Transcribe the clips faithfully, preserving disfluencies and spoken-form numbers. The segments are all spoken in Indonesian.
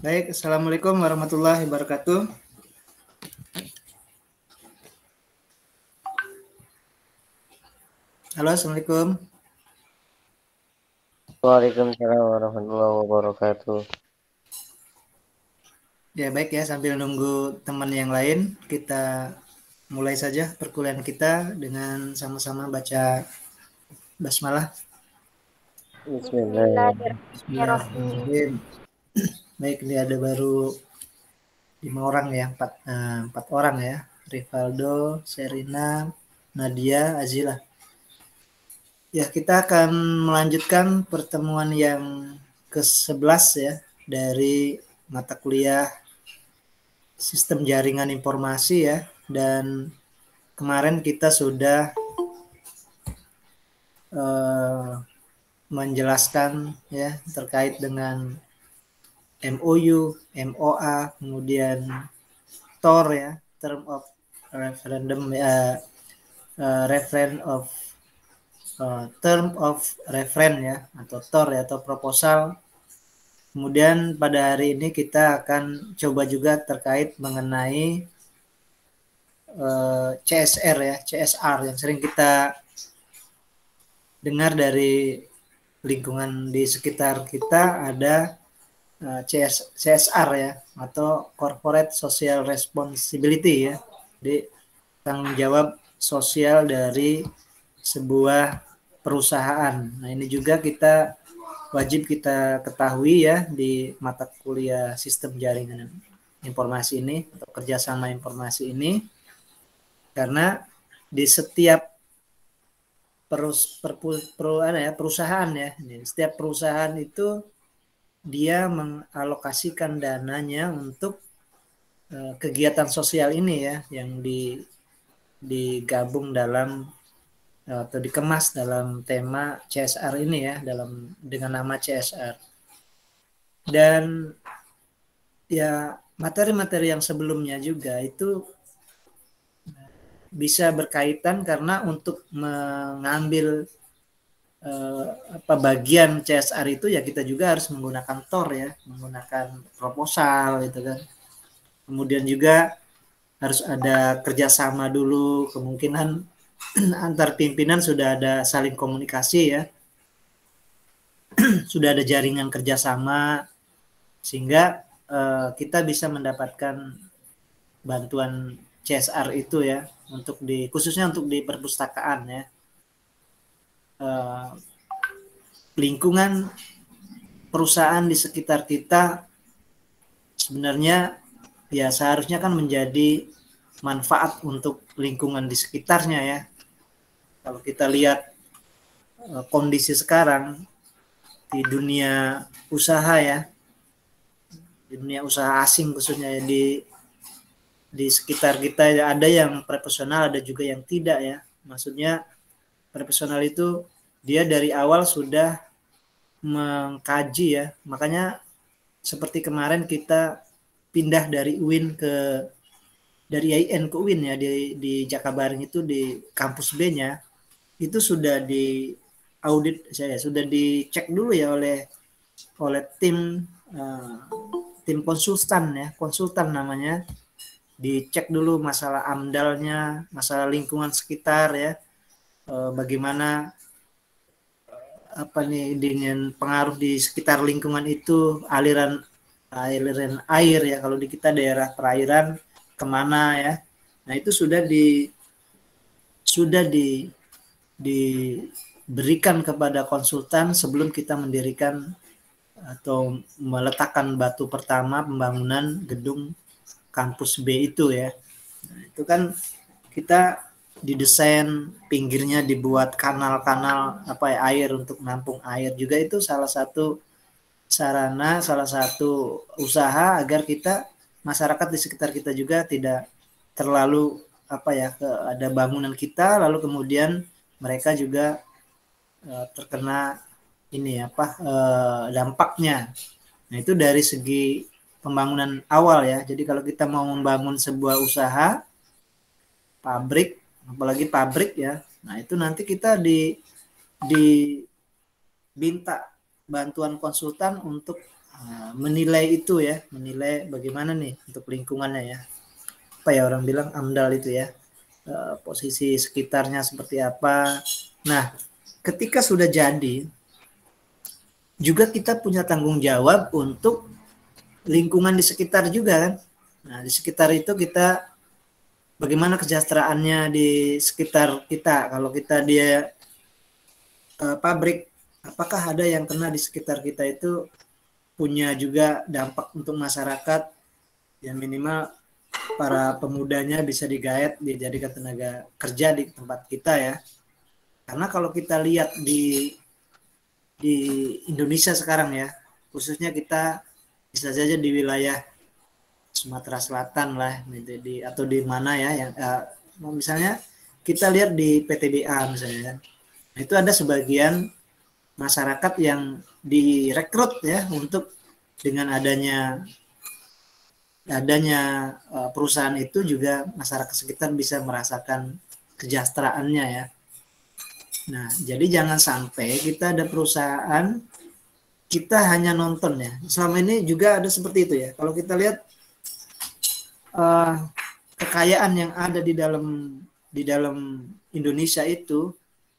Baik, Assalamualaikum warahmatullahi wabarakatuh. Halo, Assalamualaikum. Waalaikumsalam warahmatullahi wabarakatuh. Ya, baik ya, sambil nunggu teman yang lain, kita mulai saja perkuliahan kita dengan sama-sama baca basmalah. Bismillahirrahmanirrahim. Bismillahirrahmanirrahim. Baik, ini ada baru lima orang ya, empat, eh, empat orang ya. Rivaldo, Serina, Nadia, Azila. Ya, kita akan melanjutkan pertemuan yang ke sebelas ya dari mata kuliah Sistem Jaringan Informasi ya, dan kemarin kita sudah uh, menjelaskan ya terkait dengan M O U, M O A, kemudian T O R ya, Term of Referendum ya, uh, Reference of uh, Term of Reference ya, atau T O R ya, atau proposal. Kemudian pada hari ini kita akan coba juga terkait mengenai uh, C S R ya, C S R yang sering kita dengar dari lingkungan di sekitar kita, ada uh, C S, C S R ya, atau Corporate Social Responsibility ya. Jadi tanggung jawab sosial dari sebuah perusahaan. Nah, ini juga kita wajib kita ketahui ya di mata kuliah Sistem Jaringan Informasi ini atau kerjasama informasi ini, karena di setiap perus, per, per, ya, perusahaan ya, setiap perusahaan itu dia mengalokasikan dananya untuk uh, kegiatan sosial ini ya, yang di, digabung dalam atau dikemas dalam tema C S R ini ya, dalam dengan nama C S R. Dan ya materi-materi yang sebelumnya juga itu bisa berkaitan, karena untuk mengambil eh, apa bagian C S R itu ya kita juga harus menggunakan T O R ya, menggunakan proposal gitu kan. Kemudian juga harus ada kerjasama dulu, kemungkinan antar pimpinan sudah ada saling komunikasi ya, sudah ada jaringan kerjasama, sehingga eh, kita bisa mendapatkan bantuan C S R itu ya, untuk di khususnya untuk di perpustakaan ya. Eh, lingkungan perusahaan di sekitar kita sebenarnya ya seharusnya kan menjadi manfaat untuk lingkungan di sekitarnya ya. Kalau kita lihat uh, kondisi sekarang di dunia usaha ya, di dunia usaha asing khususnya ya, di di sekitar kita ya, ada yang profesional, ada juga yang tidak ya. Maksudnya profesional itu dia dari awal sudah mengkaji ya, makanya seperti kemarin kita pindah dari U I N ke dari I A I N ke U I N ya, di di Jakabaring itu di kampus B-nya itu sudah di audit saya, sudah dicek dulu ya oleh oleh tim uh, tim konsultan ya, konsultan namanya, dicek dulu masalah amdalnya, masalah lingkungan sekitar ya, uh, bagaimana apa nih dengan pengaruh di sekitar lingkungan itu, aliran aliran air ya, kalau di kita daerah perairan kemana ya. Nah itu sudah di sudah di diberikan kepada konsultan sebelum kita mendirikan atau meletakkan batu pertama pembangunan gedung kampus B itu ya. Nah, itu kan kita didesain pinggirnya dibuat kanal-kanal apa ya, air untuk menampung air juga, itu salah satu sarana, salah satu usaha agar kita, masyarakat di sekitar kita juga tidak terlalu apa ya, ke, ada bangunan kita lalu kemudian mereka juga uh, terkena ini apa uh, dampaknya. Nah itu dari segi pembangunan awal ya. Jadi kalau kita mau membangun sebuah usaha, pabrik, apalagi pabrik ya, nah itu nanti kita di diminta bantuan konsultan untuk uh, menilai itu ya, menilai bagaimana nih untuk lingkungannya ya. Apa ya orang bilang AMDAL itu ya, uh, posisi sekitarnya seperti apa. Nah, ketika sudah jadi, juga kita punya tanggung jawab untuk lingkungan di sekitar juga kan. Nah, di sekitar itu kita bagaimana kesejahteraannya di sekitar kita. Kalau kita dia uh, pabrik, apakah ada yang kena di sekitar kita itu punya juga dampak untuk masyarakat, yang minimal para pemudanya bisa digayat dijadikan tenaga kerja di tempat kita ya. Karena kalau kita lihat di di Indonesia sekarang ya, khususnya kita bisa saja di wilayah Sumatera Selatan lah, di, di atau di mana ya, yang uh, misalnya kita lihat di P T B A misalnya, nah, itu ada sebagian masyarakat yang direkrut ya untuk dengan adanya adanya uh, perusahaan itu juga masyarakat sekitar bisa merasakan kesejahteraannya ya. Nah, jadi jangan sampai kita ada perusahaan kita hanya nonton ya. Selama ini juga ada seperti itu ya. Kalau kita lihat uh, kekayaan yang ada di dalam di dalam Indonesia itu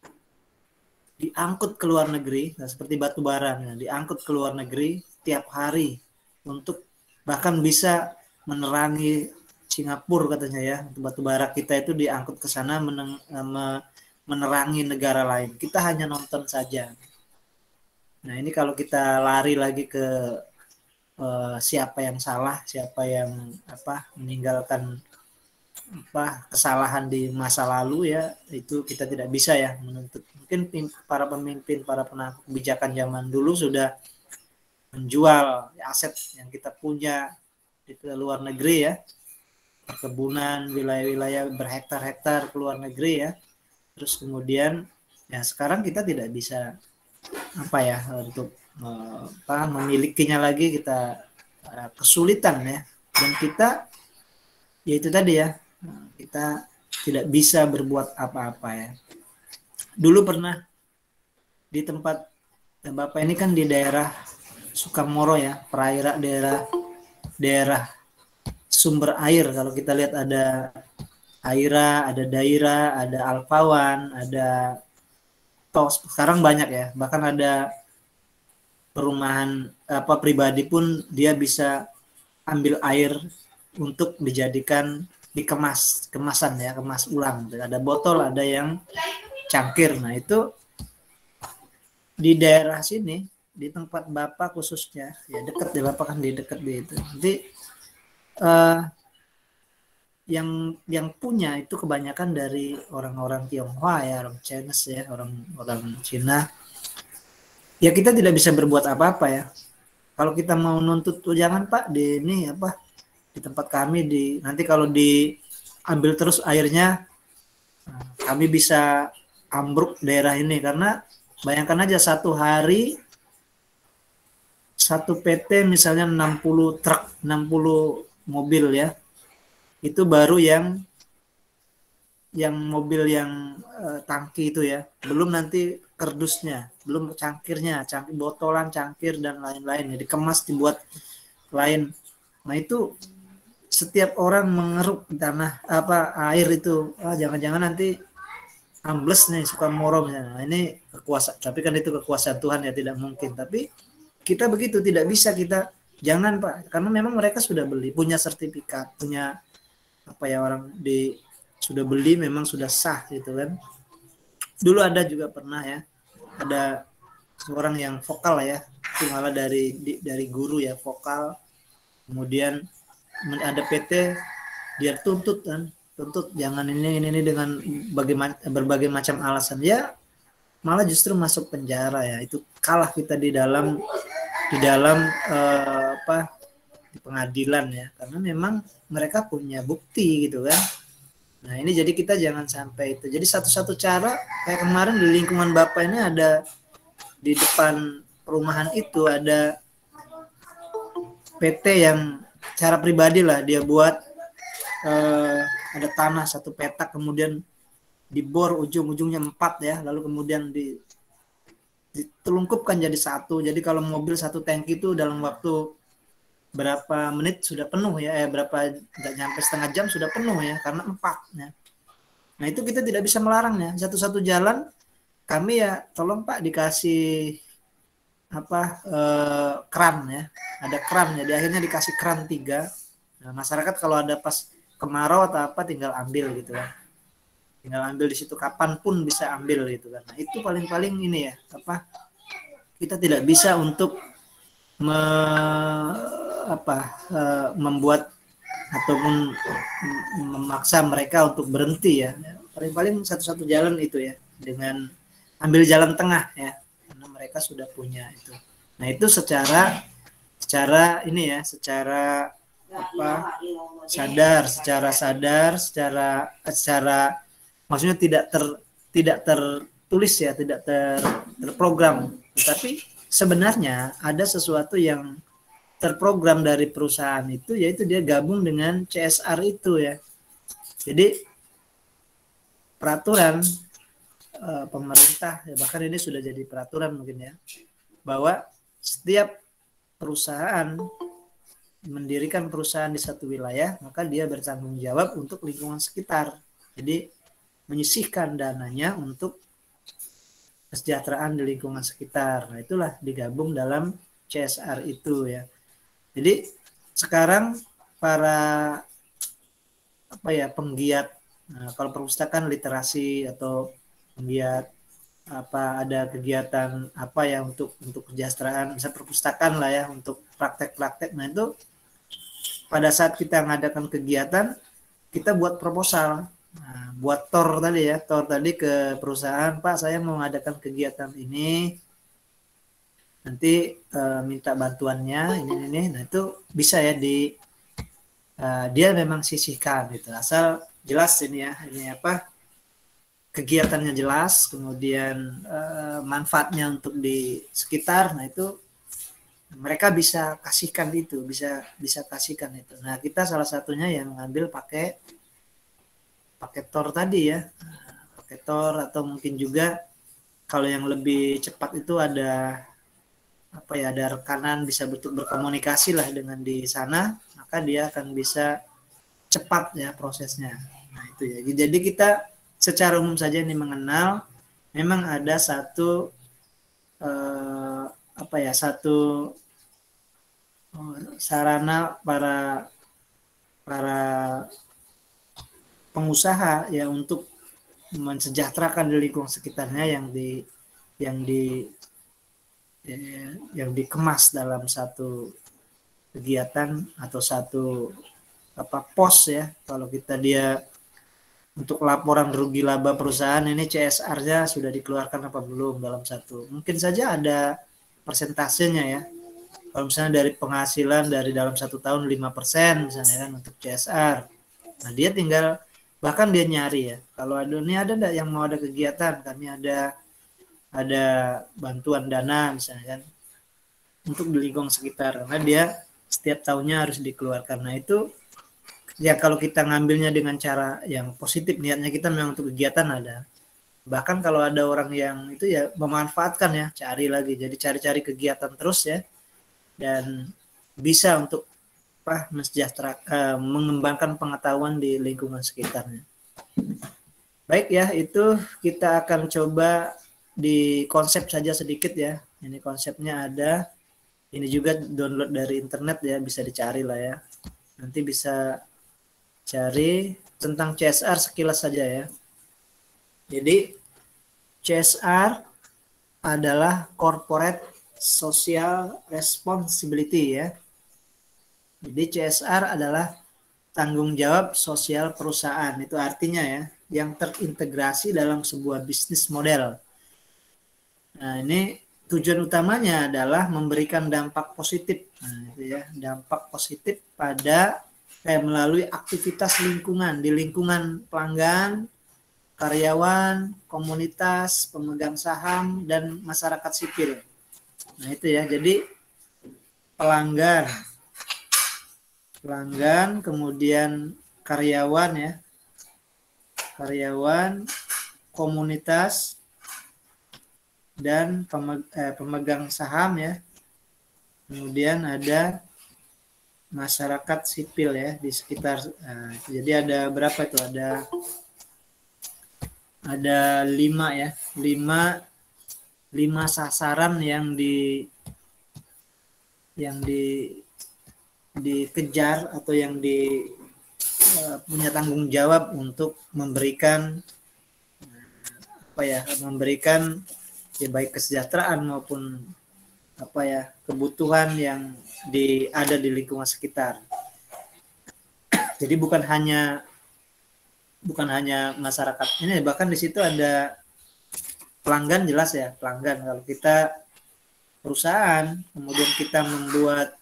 diangkut ke luar negeri, nah seperti batu bara, nah, diangkut ke luar negeri tiap hari untuk bahkan bisa menerangi Singapura katanya ya. Batu bara kita itu diangkut ke sana meneng, menerangi negara lain. Kita hanya nonton saja. Nah, ini kalau kita lari lagi ke uh, siapa yang salah, siapa yang apa meninggalkan apa kesalahan di masa lalu ya, itu kita tidak bisa ya menuntut. Mungkin para pemimpin, para penanggung kebijakan zaman dulu sudah menjual aset yang kita punya di luar negeri ya, perkebunan, wilayah-wilayah berhektar-hektar ke luar negeri ya. Terus kemudian ya sekarang kita tidak bisa apa ya untuk apa memilikinya lagi, kita kesulitan ya, dan kita ya itu tadi ya, kita tidak bisa berbuat apa-apa ya. Dulu pernah di tempat Bapak ini kan di daerah Sukamoro ya, perairan daerah daerah sumber air. Kalau kita lihat ada Aira, ada Daira, ada Alfawan, ada Tos. Sekarang banyak ya, bahkan ada perumahan apa pribadi pun dia bisa ambil air untuk dijadikan dikemas, kemasan ya, kemas ulang. Ada botol, ada yang cangkir. Nah, itu di daerah sini, di tempat Bapak khususnya, ya dekat di Bapak kan di dekat di itu. Nanti uh, yang yang punya itu kebanyakan dari orang-orang Tionghoa ya, orang Chinese ya, orang-orang Cina. Ya kita tidak bisa berbuat apa-apa ya. Kalau kita mau nuntut, oh, jangan Pak di ini apa di tempat kami di nanti kalau diambil terus airnya kami bisa ambruk daerah ini, karena bayangkan aja satu hari satu P T misalnya enam puluh truk, enam puluh mobil ya. Itu baru yang yang mobil yang uh, tangki itu ya, belum nanti kerdusnya, belum cangkirnya, cangkir botolan, cangkir dan lain-lain ya, dikemas dibuat lain. Nah, itu setiap orang mengeruk tanah apa air itu, ah, jangan-jangan nanti ambles nih Sukamoro misalnya. Nah, ini kekuasaan, tapi kan itu kekuasaan Tuhan ya, tidak mungkin. Tapi kita begitu tidak bisa, kita jangan Pak, karena memang mereka sudah beli, punya sertifikat, punya apa ya, orang di sudah beli memang sudah sah gitu kan. Dulu ada juga pernah ya, ada seorang yang vokal ya, itu malah dari di, dari guru ya, vokal, kemudian ada P T dia tuntut kan, tuntut jangan ini ini, ini dengan bagaimana berbagai macam alasan ya, malah justru masuk penjara ya. Itu kalah kita di dalam di dalam eh, apa di pengadilan ya, karena memang mereka punya bukti gitu kan. Nah, ini jadi kita jangan sampai itu. Jadi satu-satu cara kayak kemarin di lingkungan Bapak ini ada di depan perumahan itu ada P T yang cara pribadi lah dia buat, eh, ada tanah satu petak kemudian dibor ujung-ujungnya empat ya, lalu kemudian di ditelungkupkan jadi satu. Jadi kalau mobil satu tangki itu dalam waktu berapa menit sudah penuh ya, eh, berapa nggak nyampe setengah jam sudah penuh ya, karena empat ya. Nah itu kita tidak bisa melarangnya. Satu-satu jalan kami ya tolong Pak dikasih apa eh, kran ya, ada kran ya, di akhirnya dikasih kran tiga. Nah, masyarakat kalau ada pas kemarau atau apa tinggal ambil gitu kan, tinggal ambil di situ kapanpun bisa ambil gitu kan. Nah itu paling-paling ini ya apa, kita tidak bisa untuk me, apa uh, membuat ataupun memaksa mereka untuk berhenti ya. Paling-paling satu-satu jalan itu ya, dengan ambil jalan tengah ya, karena mereka sudah punya itu. Nah itu secara secara ini ya, secara apa sadar, secara sadar, secara secara maksudnya tidak ter tidak tertulis ya, tidak ter, terprogram, tetapi sebenarnya ada sesuatu yang terprogram dari perusahaan itu, yaitu dia gabung dengan C S R itu ya. Jadi peraturan uh, pemerintah ya, bahkan ini sudah jadi peraturan mungkin ya, bahwa setiap perusahaan mendirikan perusahaan di satu wilayah, maka dia bertanggung jawab untuk lingkungan sekitar. Jadi menyisihkan dananya untuk kesejahteraan di lingkungan sekitar. Nah, itulah digabung dalam C S R itu ya. Jadi sekarang para apa ya penggiat, nah, kalau perpustakaan literasi atau penggiat apa ada kegiatan apa ya untuk untuk kesejahteraan, bisa perpustakaan lah ya untuk praktek-praktek. Nah itu pada saat kita mengadakan kegiatan kita buat proposal, nah, buat tor tadi ya, tor tadi ke perusahaan, Pak saya mau mengadakan kegiatan ini, nanti uh, minta bantuannya ini ini. Nah itu bisa ya di uh, dia memang sisihkan gitu, asal jelas ini ya, ini apa kegiatannya jelas, kemudian uh, manfaatnya untuk di sekitar. Nah itu mereka bisa kasihkan itu, bisa bisa kasihkan itu. Nah kita salah satunya yang ngambil pakai pakai tor tadi ya, pakai tor, atau mungkin juga kalau yang lebih cepat itu ada apa ya, ada rekanan bisa betul berkomunikasi lah dengan di sana, maka dia akan bisa cepat ya prosesnya. Nah itu ya, jadi kita secara umum saja ini mengenal memang ada satu eh, apa ya satu oh, sarana para para pengusaha ya untuk mensejahterakan di lingkungan sekitarnya yang di yang di yang dikemas dalam satu kegiatan atau satu apa pos ya. Kalau kita dia untuk laporan rugi laba perusahaan ini C S R-nya sudah dikeluarkan apa belum dalam satu, mungkin saja ada persentasenya ya. Kalau misalnya dari penghasilan dari dalam satu tahun lima persen misalnya kan untuk C S R, nah dia tinggal bahkan dia nyari ya, kalau ada ini ada enggak yang mau ada kegiatan, kami ada ada bantuan dana misalnya kan untuk di lingkungan sekitar, karena dia setiap tahunnya harus dikeluarkan. Nah itu ya kalau kita ngambilnya dengan cara yang positif, niatnya kita memang untuk kegiatan ada. Bahkan kalau ada orang yang itu ya memanfaatkan ya, cari lagi, jadi cari-cari kegiatan terus ya, dan bisa untuk apa mensejahterakan, mengembangkan pengetahuan di lingkungan sekitarnya. Baik ya, itu kita akan coba di konsep saja sedikit ya. Ini konsepnya ada, ini juga download dari internet ya, bisa dicari lah ya. Nanti bisa cari tentang C S R sekilas saja ya. Jadi C S R adalah Corporate Social Responsibility ya. Jadi C S R adalah tanggung jawab sosial perusahaan, itu artinya ya, yang terintegrasi dalam sebuah bisnis model. Nah, ini tujuan utamanya adalah memberikan dampak positif, nah, itu ya, dampak positif pada eh, melalui aktivitas lingkungan, di lingkungan pelanggan, karyawan, komunitas, pemegang saham, dan masyarakat sipil. Nah itu ya, jadi pelanggan, pelanggan, kemudian karyawan ya, karyawan, komunitas, dan pemegang saham ya. Kemudian ada masyarakat sipil ya di sekitar. Nah, jadi ada berapa itu? Ada ada lima ya, lima lima sasaran yang di yang di dikejar atau yang di uh, punya tanggung jawab untuk memberikan apa ya, memberikan ya baik kesejahteraan maupun apa ya kebutuhan yang di ada di lingkungan sekitar. Jadi bukan hanya bukan hanya masyarakat ini, bahkan di situ ada pelanggan, jelas ya pelanggan. Kalau kita perusahaan kemudian kita membuat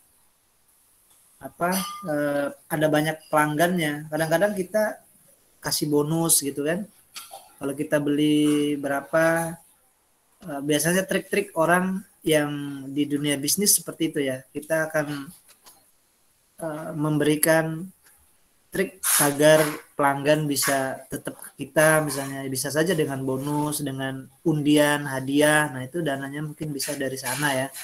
apa eh, ada banyak pelanggannya, kadang-kadang kita kasih bonus gitu kan. Kalau kita beli berapa, eh, biasanya trik-trik orang yang di dunia bisnis seperti itu ya, kita akan eh, memberikan trik agar pelanggan bisa tetap ke kita, misalnya bisa saja dengan bonus, dengan undian, hadiah. Nah itu dananya mungkin bisa dari sana ya.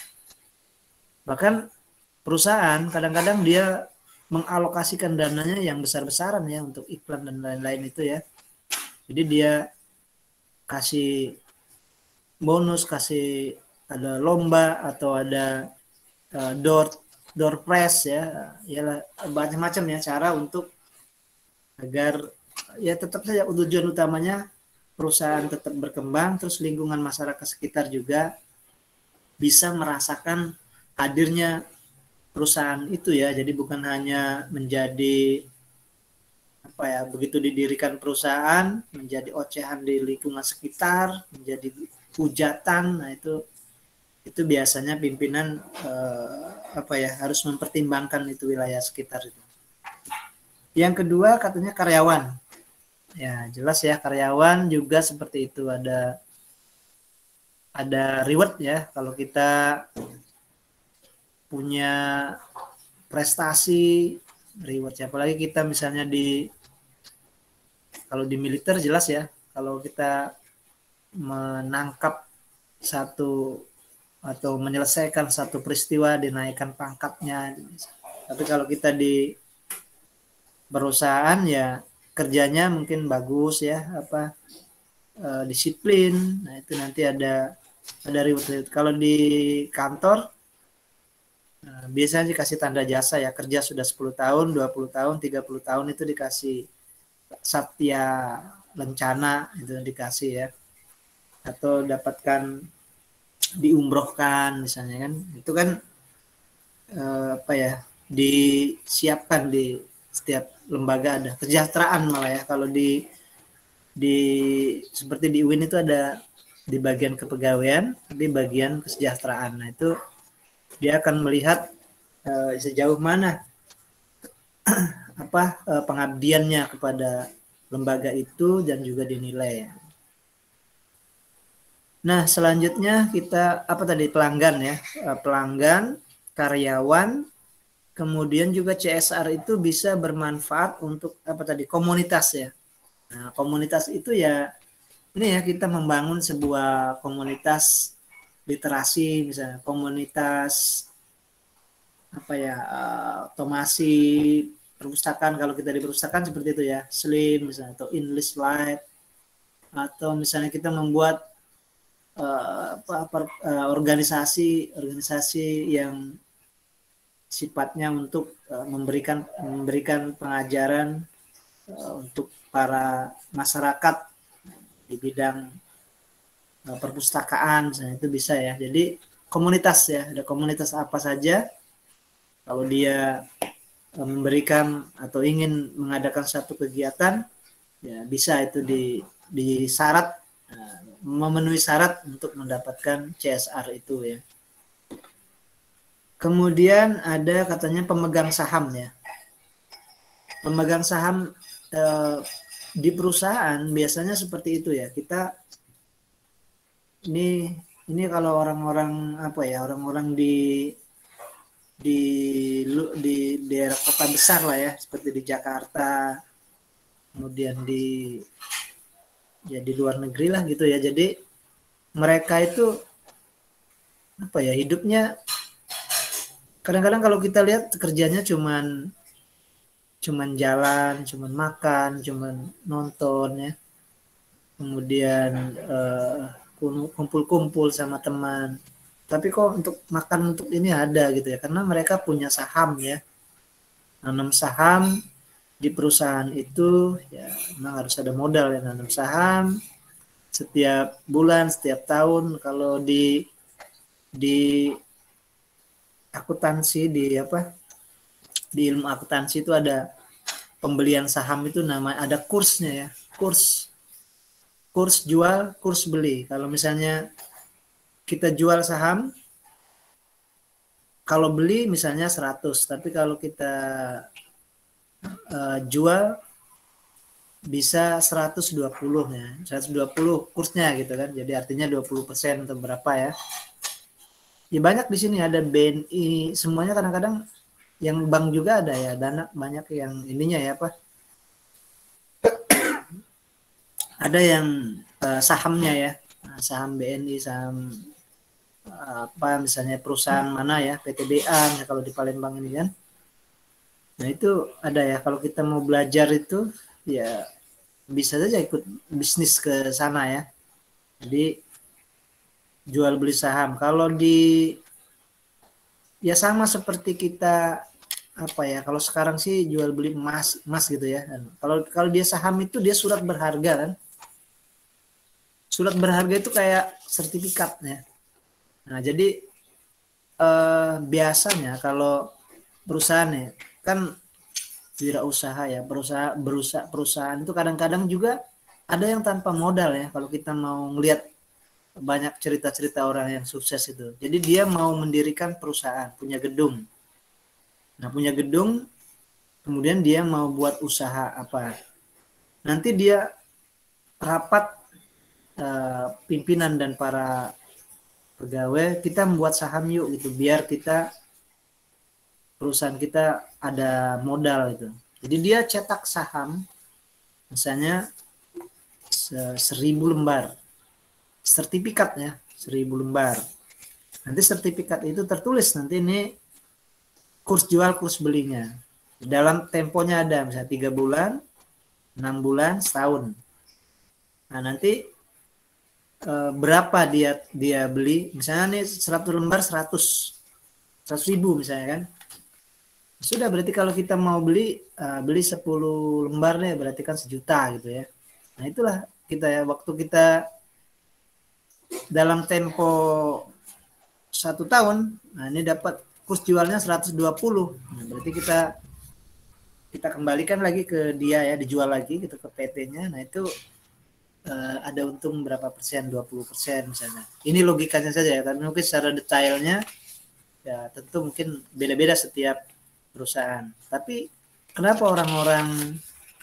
Bahkan perusahaan kadang-kadang dia mengalokasikan dananya yang besar-besaran ya untuk iklan dan lain-lain itu ya. Jadi dia kasih bonus, kasih ada lomba atau ada uh, door door prize ya, ya macam-macam ya cara untuk agar ya tetap saja tujuan utamanya perusahaan tetap berkembang, terus lingkungan masyarakat sekitar juga bisa merasakan hadirnya perusahaan itu ya. Jadi bukan hanya menjadi apa ya, begitu didirikan perusahaan menjadi ocehan di lingkungan sekitar, menjadi hujatan. Nah itu itu biasanya pimpinan eh, apa ya harus mempertimbangkan itu wilayah sekitar itu. Yang kedua katanya karyawan. Ya jelas ya, karyawan juga seperti itu, ada ada reward ya kalau kita punya prestasi, reward ya. Apalagi kita misalnya di kalau di militer jelas ya, kalau kita menangkap satu atau menyelesaikan satu peristiwa dinaikkan pangkatnya. Tapi kalau kita di perusahaan ya kerjanya mungkin bagus ya, apa eh, disiplin. Nah itu nanti ada ada reward. Kalau di kantor nah, biasanya dikasih tanda jasa ya, kerja sudah sepuluh tahun, dua puluh tahun, tiga puluh tahun itu dikasih Satya Lencana itu dikasih ya, atau dapatkan diumrohkan misalnya kan, itu kan eh, apa ya disiapkan di setiap lembaga, ada kesejahteraan malah ya. Kalau di di seperti di U I N itu ada di bagian kepegawaian, di bagian kesejahteraan. Nah itu dia akan melihat eh, sejauh mana apa eh, pengabdiannya kepada lembaga itu dan juga dinilai. Nah, selanjutnya kita apa tadi pelanggan ya, pelanggan, karyawan, kemudian juga C S R itu bisa bermanfaat untuk apa tadi komunitas ya. Nah, komunitas itu ya ini ya kita membangun sebuah komunitas literasi misalnya, komunitas apa ya otomasi perpustakaan. Kalau kita di perpustakaan seperti itu ya, Slim misalnya atau English Live, atau misalnya kita membuat uh, apa, apa, uh, organisasi organisasi yang sifatnya untuk uh, memberikan memberikan pengajaran uh, untuk para masyarakat di bidang uh, perpustakaan misalnya, itu bisa ya. Jadi komunitas ya, ada komunitas apa saja kalau dia memberikan atau ingin mengadakan satu kegiatan ya bisa itu di di syarat memenuhi syarat untuk mendapatkan C S R itu ya. Kemudian ada katanya pemegang saham ya. Pemegang saham eh, di perusahaan biasanya seperti itu ya. Kita ini ini kalau orang-orang apa ya, orang-orang di di di daerah kota besar lah ya, seperti di Jakarta, kemudian di ya di luar negeri lah gitu ya. Jadi mereka itu apa ya, hidupnya kadang-kadang kalau kita lihat kerjanya cuman cuman jalan, cuman makan, cuman nonton ya. Kemudian eh, kumpul-kumpul sama teman. Tapi kok untuk makan untuk ini ada gitu ya, karena mereka punya saham ya. Nanam saham di perusahaan itu ya memang harus ada modal ya, nanam saham setiap bulan, setiap tahun. Kalau di di akuntansi, di apa? Di ilmu akuntansi itu ada pembelian saham itu nama ada kursnya ya, kurs kurs jual, kurs beli. Kalau misalnya kita jual saham, kalau beli misalnya seratus, tapi kalau kita uh, jual bisa seratus dua puluh ya, seratus dua puluh kursnya gitu kan. Jadi artinya dua puluh persen atau berapa ya. Ya banyak di sini ada B N I, semuanya kadang-kadang yang bank juga ada ya, dana banyak yang ininya ya apa? Ada yang uh, sahamnya ya, saham B N I, saham apa misalnya perusahaan mana ya, P T B A ya, kalau di Palembang ini kan. Nah itu ada ya, kalau kita mau belajar itu ya bisa saja ikut bisnis ke sana ya. Jadi jual beli saham. Kalau di ya sama seperti kita apa ya, kalau sekarang sih jual beli emas emas gitu ya. Dan kalau kalau dia saham itu dia surat berharga kan. Surat berharga itu kayak sertifikat ya. Nah, jadi eh, biasanya kalau perusahaan ya, kan wirausaha ya, perusahaan berusaha perusahaan itu kadang-kadang juga ada yang tanpa modal ya. Kalau kita mau ngelihat banyak cerita-cerita orang yang sukses itu. Jadi dia mau mendirikan perusahaan, punya gedung. Nah, punya gedung, kemudian dia mau buat usaha apa. Nanti dia rapat uh, pimpinan dan para pegawai, kita membuat saham yuk gitu, biar kita perusahaan kita ada modal itu. Jadi dia cetak saham, misalnya seribu lembar, sertifikat ya, seribu lembar. Nanti sertifikat itu tertulis nanti ini kurs jual, kurs belinya. Dalam temponya ada, misalnya tiga bulan, enam bulan, setahun. Nah nanti berapa dia dia beli, misalnya nih seratus lembar seratus ribu misalnya kan, sudah berarti kalau kita mau beli uh, beli sepuluh lembar nih berarti kan sejuta gitu ya. Nah itulah kita ya, waktu kita dalam tempo satu tahun, nah ini dapat kurs jualnya seratus dua puluh, nah, berarti kita kita kembalikan lagi ke dia ya, dijual lagi gitu ke P T-nya. Nah itu Uh, ada untung berapa persen, dua puluh persen misalnya. Ini logikanya saja ya, tapi mungkin secara detailnya ya tentu mungkin beda-beda setiap perusahaan. Tapi kenapa orang-orang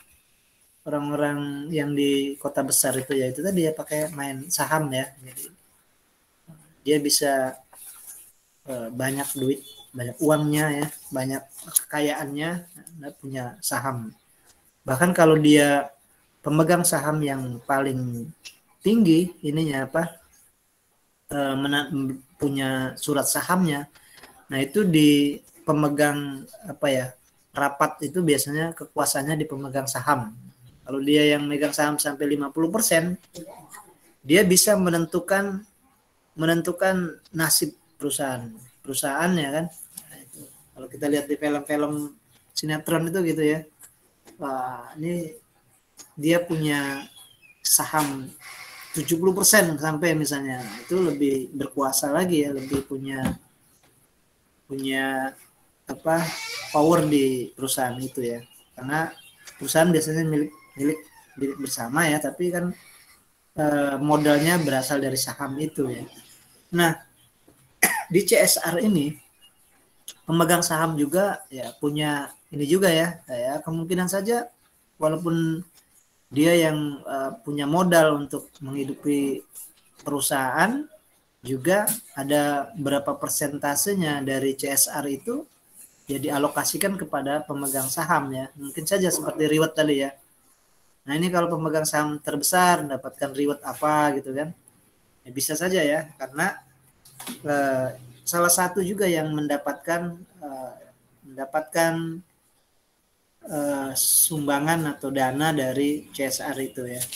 orang-orang yang di kota besar itu ya itu tadi ya pakai main saham ya. Jadi dia bisa uh, banyak duit, banyak uangnya ya, banyak kekayaannya, punya saham. Bahkan kalau dia pemegang saham yang paling tinggi ininya apa e, mena, punya surat sahamnya, nah itu di pemegang apa ya, rapat itu biasanya kekuasaannya di pemegang saham. Kalau dia yang megang saham sampai lima puluh persen, dia bisa menentukan menentukan nasib perusahaan perusahaannya kan. Nah, itu. Kalau kita lihat di film-film sinetron itu gitu ya, wah ini dia punya saham tujuh puluh persen sampai misalnya, itu lebih berkuasa lagi ya, lebih punya punya apa power di perusahaan itu ya, karena perusahaan biasanya milik milik milik bersama ya, tapi kan eh, modalnya berasal dari saham itu ya. Nah di C S R ini pemegang saham juga ya punya ini juga ya, ya kemungkinan saja walaupun dia yang uh, punya modal untuk menghidupi perusahaan, juga ada berapa persentasenya dari C S R itu ya dialokasikan kepada pemegang saham ya. Mungkin saja seperti reward tadi ya. Nah ini kalau pemegang saham terbesar mendapatkan reward apa gitu kan. Ya, bisa saja ya, karena eh, salah satu juga yang mendapatkan eh, mendapatkan eh, sumbangan atau dana dari C S R itu ya.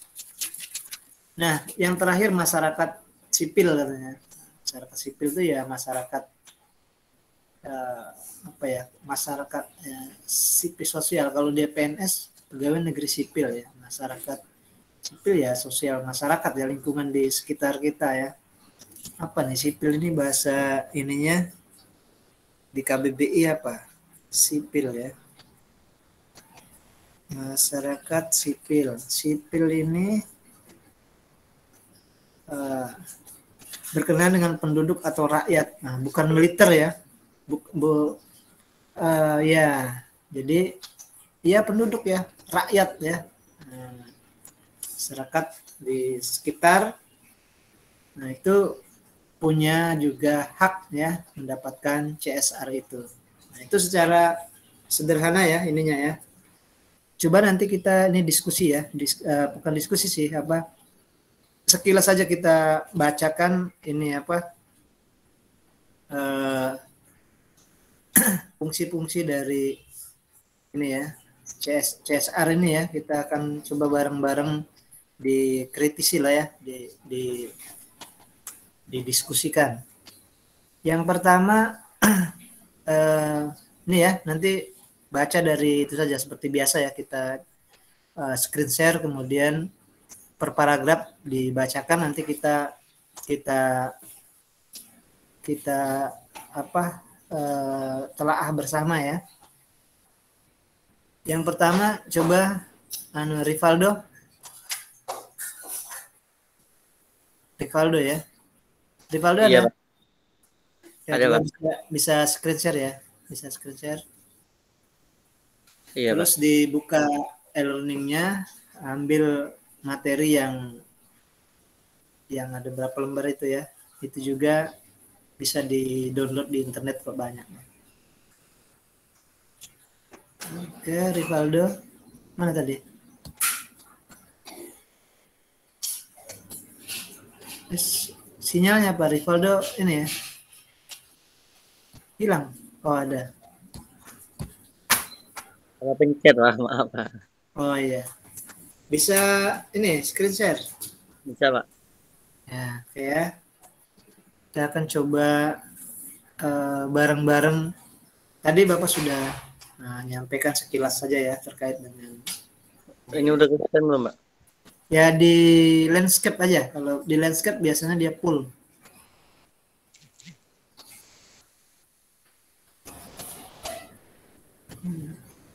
Nah, yang terakhir masyarakat sipil katanya. Masyarakat sipil itu ya masyarakat eh, apa ya, masyarakat ya, sipil sosial. Kalau dia P N S, pegawai negeri sipil ya, masyarakat sipil ya, sosial masyarakat ya, lingkungan di sekitar kita ya. Apa nih sipil ini bahasa ininya di K B B I apa? Sipil ya. Masyarakat sipil. Sipil ini uh, berkenaan dengan penduduk atau rakyat. Nah, bukan militer ya. Bu, bu, uh, ya, jadi ya penduduk ya, rakyat ya. Nah, masyarakat di sekitar. Nah, itu punya juga hak ya mendapatkan C S R itu. Nah, itu secara sederhana ya ininya ya. Coba nanti kita ini diskusi ya, dis, uh, bukan diskusi sih, apa sekilas saja kita bacakan ini apa uh, fungsi-fungsi dari ini ya C S R ini ya. Kita akan coba bareng-bareng dikritisi lah ya, di, di didiskusikan. Yang pertama uh, ini ya, nanti baca dari itu saja seperti biasa ya, kita uh, screen share kemudian per paragraf dibacakan, nanti kita kita kita apa uh, telaah bersama ya. Yang pertama coba anu Rivaldo Rivaldo ya. Rivaldo Iya, ada? Pak. Ya, Ada, coba Pak. bisa, bisa screen share ya, bisa screen share. Iya, Pak. Terus dibuka e-learningnya, ambil materi yang yang ada berapa lembar itu ya. Itu juga bisa di-download di internet kok, banyak. Oke, Rivaldo. Mana tadi? Terus, sinyalnya Pak Rivaldo ini ya. Hilang. Oh, ada. Kalau pencet lah, maaf, Pak. Oh iya. Bisa ini screen share. Bisa, Pak. Ya, oke ya. Kita akan coba uh, bareng-bareng. Tadi Bapak sudah nah, menyampaikan sekilas saja ya terkait dengan Ini udah kelihatan belum, Pak? ya di landscape aja. Kalau di landscape biasanya dia full. Hmm.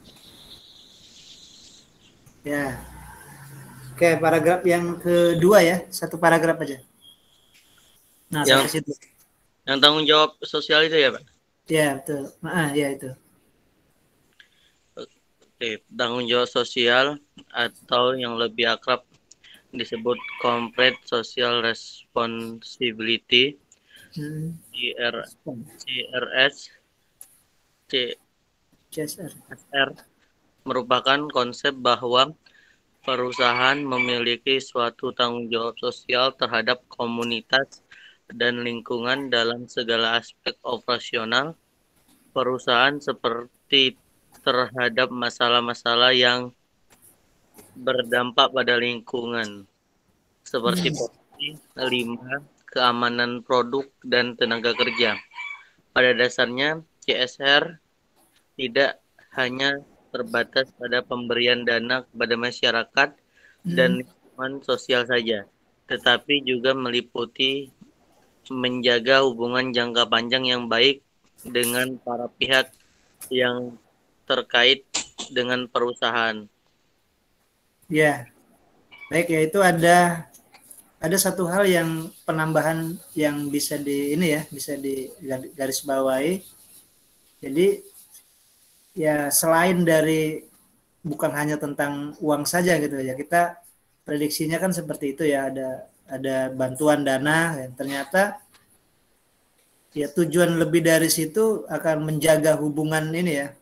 Ya. Oke, paragraf yang kedua ya. Satu paragraf aja. Nah, yang, sampai situ. Yang tanggung jawab sosial itu ya, Pak? Ya, betul. Ah, ya itu. Oke, tanggung jawab sosial atau yang lebih akrab disebut Corporate Social Responsibility, Hmm. C R S, C S R, merupakan konsep bahwa perusahaan memiliki suatu tanggung jawab sosial terhadap komunitas dan lingkungan dalam segala aspek operasional perusahaan, seperti terhadap masalah-masalah yang berdampak pada lingkungan, seperti polusi, limbah, keamanan produk, dan tenaga kerja. Pada dasarnya, C S R tidak hanya terbatas pada pemberian dana kepada masyarakat dan lingkungan sosial saja, tetapi juga meliputi menjaga hubungan jangka panjang yang baik dengan para pihak yang terkait dengan perusahaan. Ya, baik ya, itu ada ada satu hal yang penambahan yang bisa di ini ya, bisa di garis bawahi. Jadi ya selain dari bukan hanya tentang uang saja gitu ya, kita prediksinya kan seperti itu ya, ada ada bantuan dana dan ternyata ya tujuan lebih dari situ akan menjaga hubungan ini ya,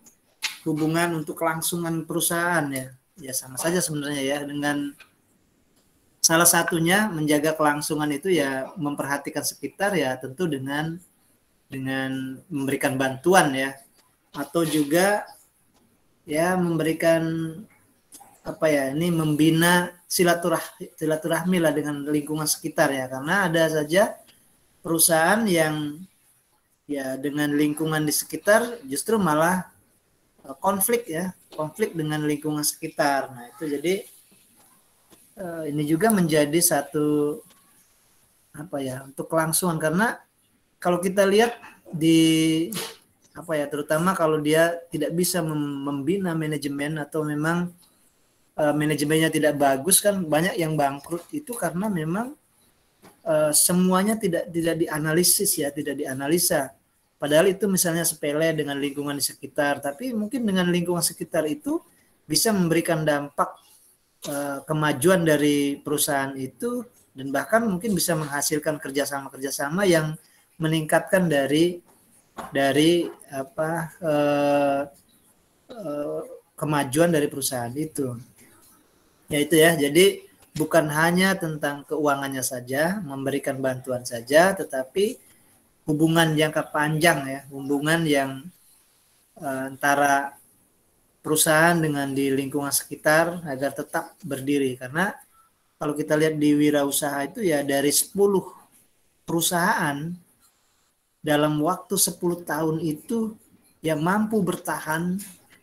hubungan untuk kelangsungan perusahaan ya. Ya sama saja sebenarnya ya dengan salah satunya menjaga kelangsungan itu ya memperhatikan sekitar ya tentu dengan dengan memberikan bantuan ya, atau juga ya memberikan apa ya, ini membina silaturahmi silaturahmi lah dengan lingkungan sekitar ya, karena ada saja perusahaan yang ya dengan lingkungan di sekitar justru malah konflik ya, konflik dengan lingkungan sekitar. Nah itu jadi Uh, ini juga menjadi satu apa ya untuk kelangsungan, karena kalau kita lihat di apa ya, terutama kalau dia tidak bisa membina manajemen atau memang uh, manajemennya tidak bagus, kan banyak yang bangkrut itu karena memang uh, semuanya tidak tidak dianalisis ya, tidak dianalisa. Padahal itu misalnya sepele dengan lingkungan di sekitar, tapi mungkin dengan lingkungan sekitar itu bisa memberikan dampak kemajuan dari perusahaan itu, dan bahkan mungkin bisa menghasilkan kerjasama-kerjasama yang meningkatkan dari dari apa eh, eh, kemajuan dari perusahaan itu. Ya itu ya. Jadi bukan hanya tentang keuangannya saja, memberikan bantuan saja, tetapi hubungan jangka panjang ya, hubungan yang eh, antara perusahaan dengan di lingkungan sekitar agar tetap berdiri. Karena kalau kita lihat di wirausaha itu ya, dari sepuluh perusahaan dalam waktu sepuluh tahun itu yang mampu bertahan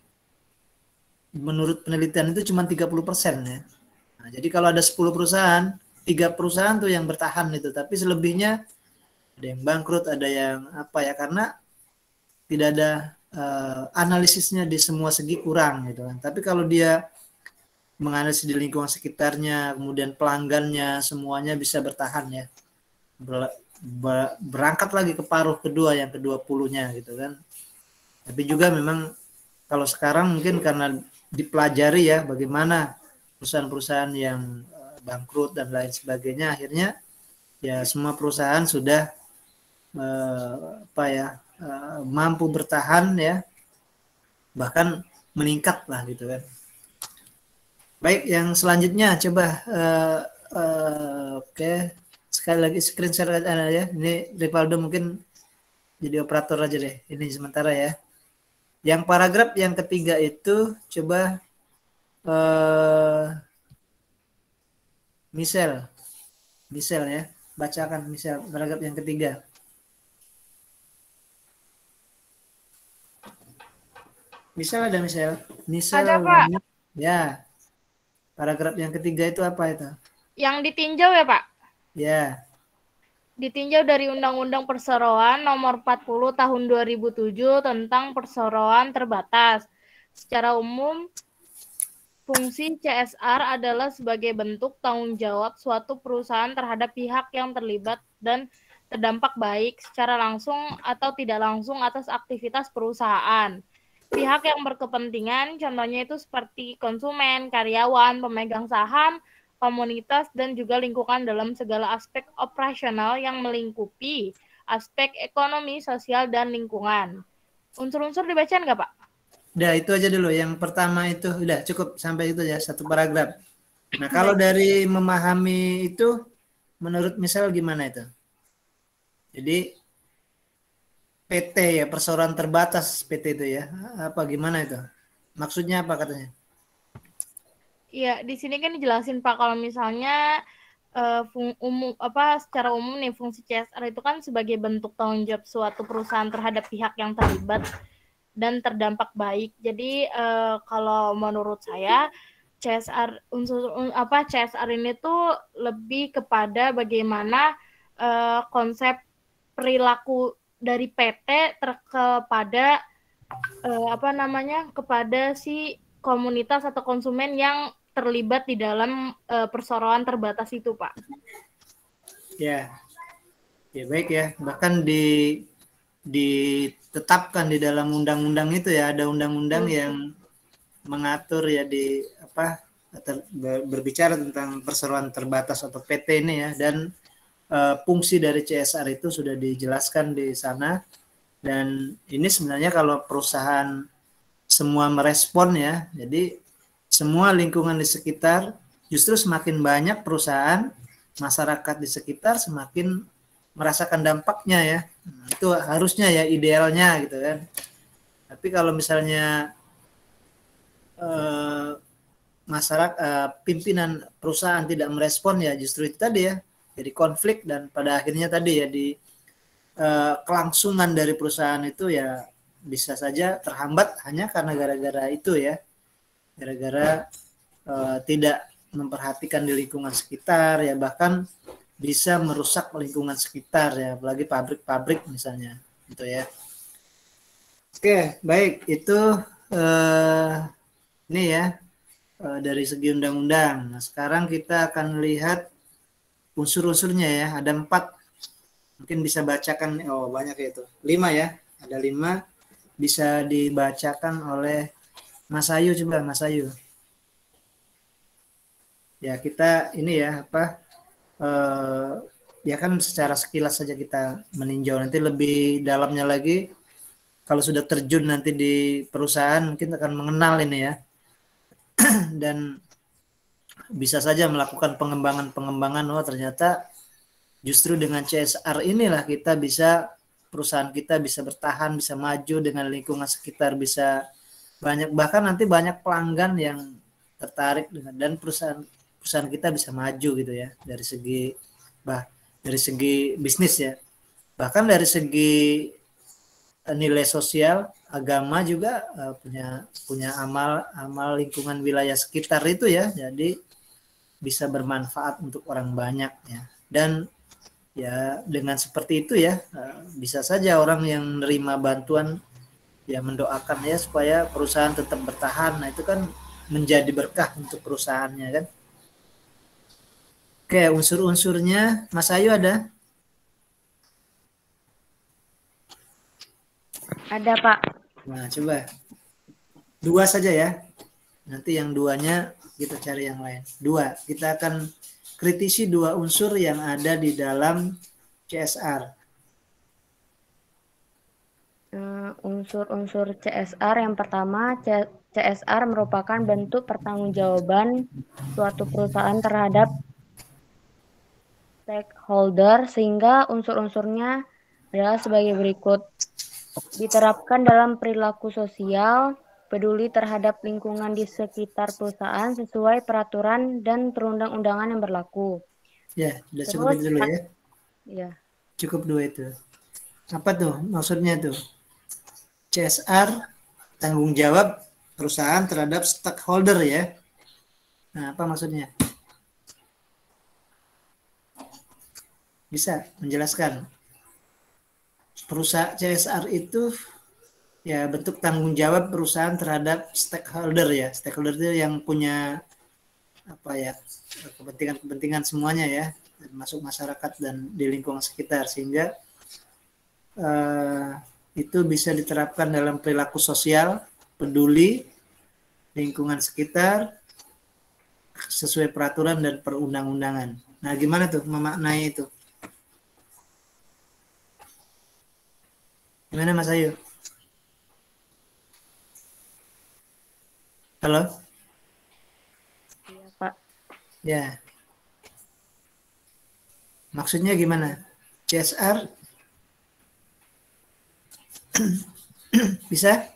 menurut penelitian itu cuma tiga puluh persen ya. Nah, jadi kalau ada sepuluh perusahaan, tiga perusahaan tuh yang bertahan itu, tapi selebihnya ada yang bangkrut, ada yang apa ya, karena tidak ada Uh, analisisnya di semua segi kurang gitu kan. Tapi kalau dia menganalisis di lingkungan sekitarnya, kemudian pelanggannya, semuanya bisa bertahan ya. Ber, ber, berangkat lagi ke paruh kedua, yang kedua puluhnya gitu kan. Tapi juga memang kalau sekarang mungkin karena dipelajari ya bagaimana perusahaan-perusahaan yang bangkrut dan lain sebagainya, akhirnya ya semua perusahaan sudah uh, apa ya Uh, mampu bertahan ya, bahkan meningkat lah gitu kan. Baik, yang selanjutnya coba uh, uh, oke okay. Sekali lagi screen share aja ya. Ini Rivaldo mungkin jadi operator aja deh ini sementara ya. Yang paragraf yang ketiga itu coba uh, Michelle Michelle ya, bacakan Michelle paragraf yang ketiga. Michelle ada Michelle? Michelle ada Pak. Ya. Paragraf yang ketiga itu apa itu? Yang ditinjau ya Pak? Ya. Ditinjau dari Undang-Undang Perseroan Nomor empat puluh Tahun dua ribu tujuh tentang perseroan terbatas. Secara umum, fungsi C S R adalah sebagai bentuk tanggung jawab suatu perusahaan terhadap pihak yang terlibat dan terdampak baik secara langsung atau tidak langsung atas aktivitas perusahaan. Pihak yang berkepentingan, contohnya itu seperti konsumen, karyawan, pemegang saham, komunitas, dan juga lingkungan dalam segala aspek operasional yang melingkupi aspek ekonomi, sosial, dan lingkungan. Unsur-unsur dibacaan nggak, Pak? Udah, itu aja dulu. Yang pertama itu, udah cukup sampai itu ya, satu paragraf. Nah, kalau dari memahami itu, menurut misal gimana itu? Jadi, P T ya, perseroan terbatas P T itu ya. Apa gimana itu? Maksudnya apa katanya? Iya, di sini kan dijelasin Pak, kalau misalnya uh, fung, umum apa secara umum nih fungsi C S R itu kan sebagai bentuk tanggung jawab suatu perusahaan terhadap pihak yang terlibat dan terdampak baik. Jadi uh, kalau menurut saya C S R unsur un, apa C S R ini tuh lebih kepada bagaimana uh, konsep perilaku dari P T ter- kepada uh, apa namanya kepada si komunitas atau konsumen yang terlibat di dalam uh, perseroan terbatas itu, Pak. Ya, ya baik ya. Bahkan di ditetapkan di dalam undang-undang itu ya, ada undang-undang hmm. yang mengatur ya di apa ter, berbicara tentang perseroan terbatas atau P T ini ya, dan Uh, fungsi dari C S R itu sudah dijelaskan di sana. Dan ini sebenarnya kalau perusahaan semua merespon ya, jadi semua lingkungan di sekitar justru semakin banyak perusahaan, masyarakat di sekitar semakin merasakan dampaknya ya. Nah, itu harusnya ya idealnya gitu kan. Tapi kalau misalnya eh, masyarakat eh, pimpinan perusahaan tidak merespon ya justru itu tadi ya. Jadi konflik dan pada akhirnya tadi ya di eh, kelangsungan dari perusahaan itu ya bisa saja terhambat hanya karena gara-gara itu ya. Gara-gara eh, tidak memperhatikan di lingkungan sekitar ya, bahkan bisa merusak lingkungan sekitar ya, apalagi pabrik-pabrik misalnya gitu ya. Oke, baik itu eh, ini ya eh, dari segi undang-undang. Nah, sekarang kita akan lihat unsur-unsurnya ya, ada empat. Mungkin bisa bacakan, oh banyak ya itu, lima ya, ada lima, bisa dibacakan oleh Mas Ayu, coba Mas Ayu. Ya kita ini ya apa eh, ya kan secara sekilas saja kita meninjau, nanti lebih dalamnya lagi kalau sudah terjun nanti di perusahaan mungkin akan mengenal ini ya dan bisa saja melakukan pengembangan-pengembangan. Oh ternyata justru dengan C S R inilah kita bisa, perusahaan kita bisa bertahan, bisa maju dengan lingkungan sekitar, bisa banyak, bahkan nanti banyak pelanggan yang tertarik dengan, dan perusahaan perusahaan kita bisa maju gitu ya dari segi bah dari segi bisnis ya, bahkan dari segi nilai sosial, agama juga uh, punya punya amal amal lingkungan wilayah sekitar itu ya, jadi bisa bermanfaat untuk orang banyak ya. Dan ya dengan seperti itu ya uh, bisa saja orang yang menerima bantuan ya mendoakan ya supaya perusahaan tetap bertahan. Nah itu kan menjadi berkah untuk perusahaannya kan. Oke, unsur-unsurnya Mas Ayu ada? Ada, Pak. Nah, coba. Dua saja ya. Nanti yang duanya kita cari yang lain. Dua. Kita akan kritisi dua unsur yang ada di dalam C S R. Uh, unsur-unsur C S R yang pertama, C S R merupakan bentuk pertanggungjawaban suatu perusahaan terhadap stakeholder, sehingga unsur-unsurnya adalah sebagai berikut. Diterapkan dalam perilaku sosial, peduli terhadap lingkungan di sekitar perusahaan sesuai peraturan dan perundang-undangan yang berlaku. Ya, sudah cukup itu dulu ya. Ya. Cukup dua itu. Apa tuh maksudnya tuh? C S R, tanggung jawab perusahaan terhadap stakeholder ya. Nah, apa maksudnya? Bisa menjelaskan? Perusahaan C S R itu ya bentuk tanggung jawab perusahaan terhadap stakeholder ya. Stakeholder itu yang punya apa ya, kepentingan-kepentingan semuanya ya, termasuk masyarakat dan di lingkungan sekitar, sehingga uh, itu bisa diterapkan dalam perilaku sosial, peduli lingkungan sekitar sesuai peraturan dan perundang-undangan. Nah, gimana tuh memaknai itu? Gimana Mas Ayu? Halo? Iya, Pak. Ya. Maksudnya gimana? C S R? Bisa?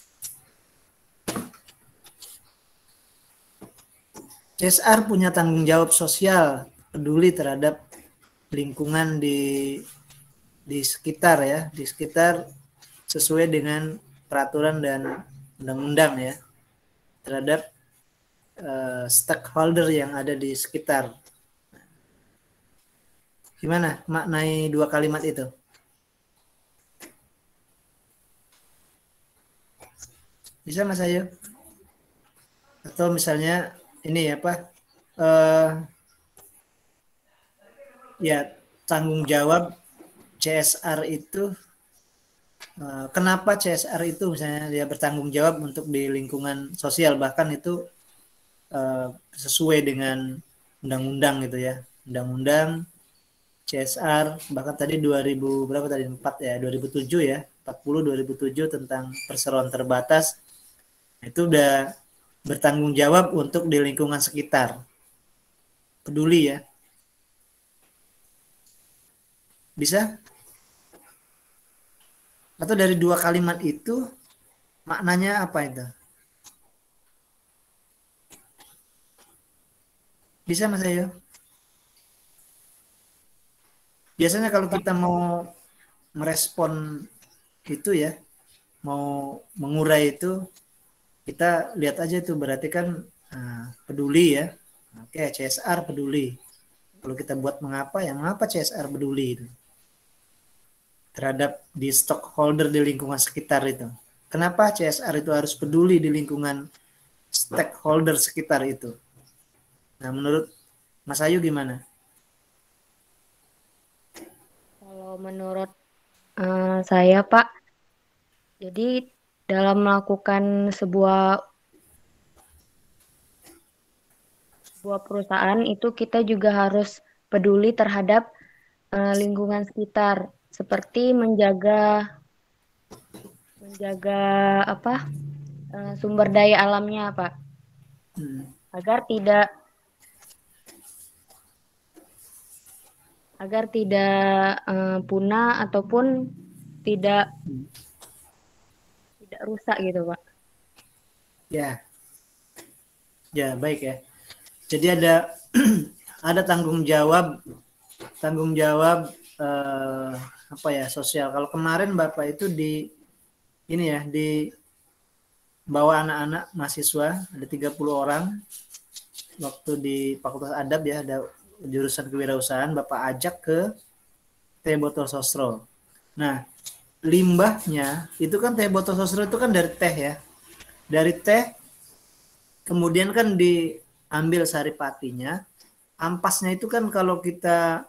C S R punya tanggung jawab sosial, peduli terhadap lingkungan di di sekitar ya, di sekitar sesuai dengan peraturan dan undang-undang ya, terhadap uh, stakeholder yang ada di sekitar. Gimana maknai dua kalimat itu? Bisa Mas Ayu? Atau misalnya ini apa? Uh, ya tanggung jawab C S R itu, uh, kenapa C S R itu misalnya dia bertanggung jawab untuk di lingkungan sosial, bahkan itu uh, sesuai dengan undang-undang gitu ya, undang-undang C S R bahkan tadi dua ribu berapa tadi empat ya, dua ribu tujuh ya, empat puluh dua ribu tujuh tentang perseroan terbatas, itu udah bertanggung jawab untuk di lingkungan sekitar. peduli ya. Bisa? Atau dari dua kalimat itu maknanya apa itu? Bisa Mas Ayu? Biasanya kalau kita mau merespon itu ya, mau mengurai itu, kita lihat aja itu berarti kan nah, peduli ya. Oke, C S R peduli. Kalau kita buat mengapa, ya mengapa C S R peduli itu terhadap di stakeholder di lingkungan sekitar itu. Kenapa C S R itu harus peduli di lingkungan stakeholder sekitar itu? Nah, menurut Mas Ayu gimana? Kalau menurut uh, saya, Pak, jadi dalam melakukan sebuah sebuah perusahaan itu kita juga harus peduli terhadap uh, lingkungan sekitar, seperti menjaga menjaga apa uh, sumber daya alamnya, Pak, hmm. agar tidak agar tidak uh, punah ataupun tidak hmm. tidak rusak gitu, Pak. Ya, ya baik ya. Jadi ada ada tanggung jawab tanggung jawab eh, apa ya sosial. Kalau kemarin Bapak itu di ini ya di bawa anak-anak mahasiswa ada tiga puluh orang waktu di Fakultas Adab ya, ada jurusan kewirausahaan, Bapak ajak ke Teh Botol Sosro. Nah, limbahnya itu kan Teh Botol Sosro itu kan dari teh ya. Dari teh kemudian kan diambil saripatinya, ampasnya itu kan kalau kita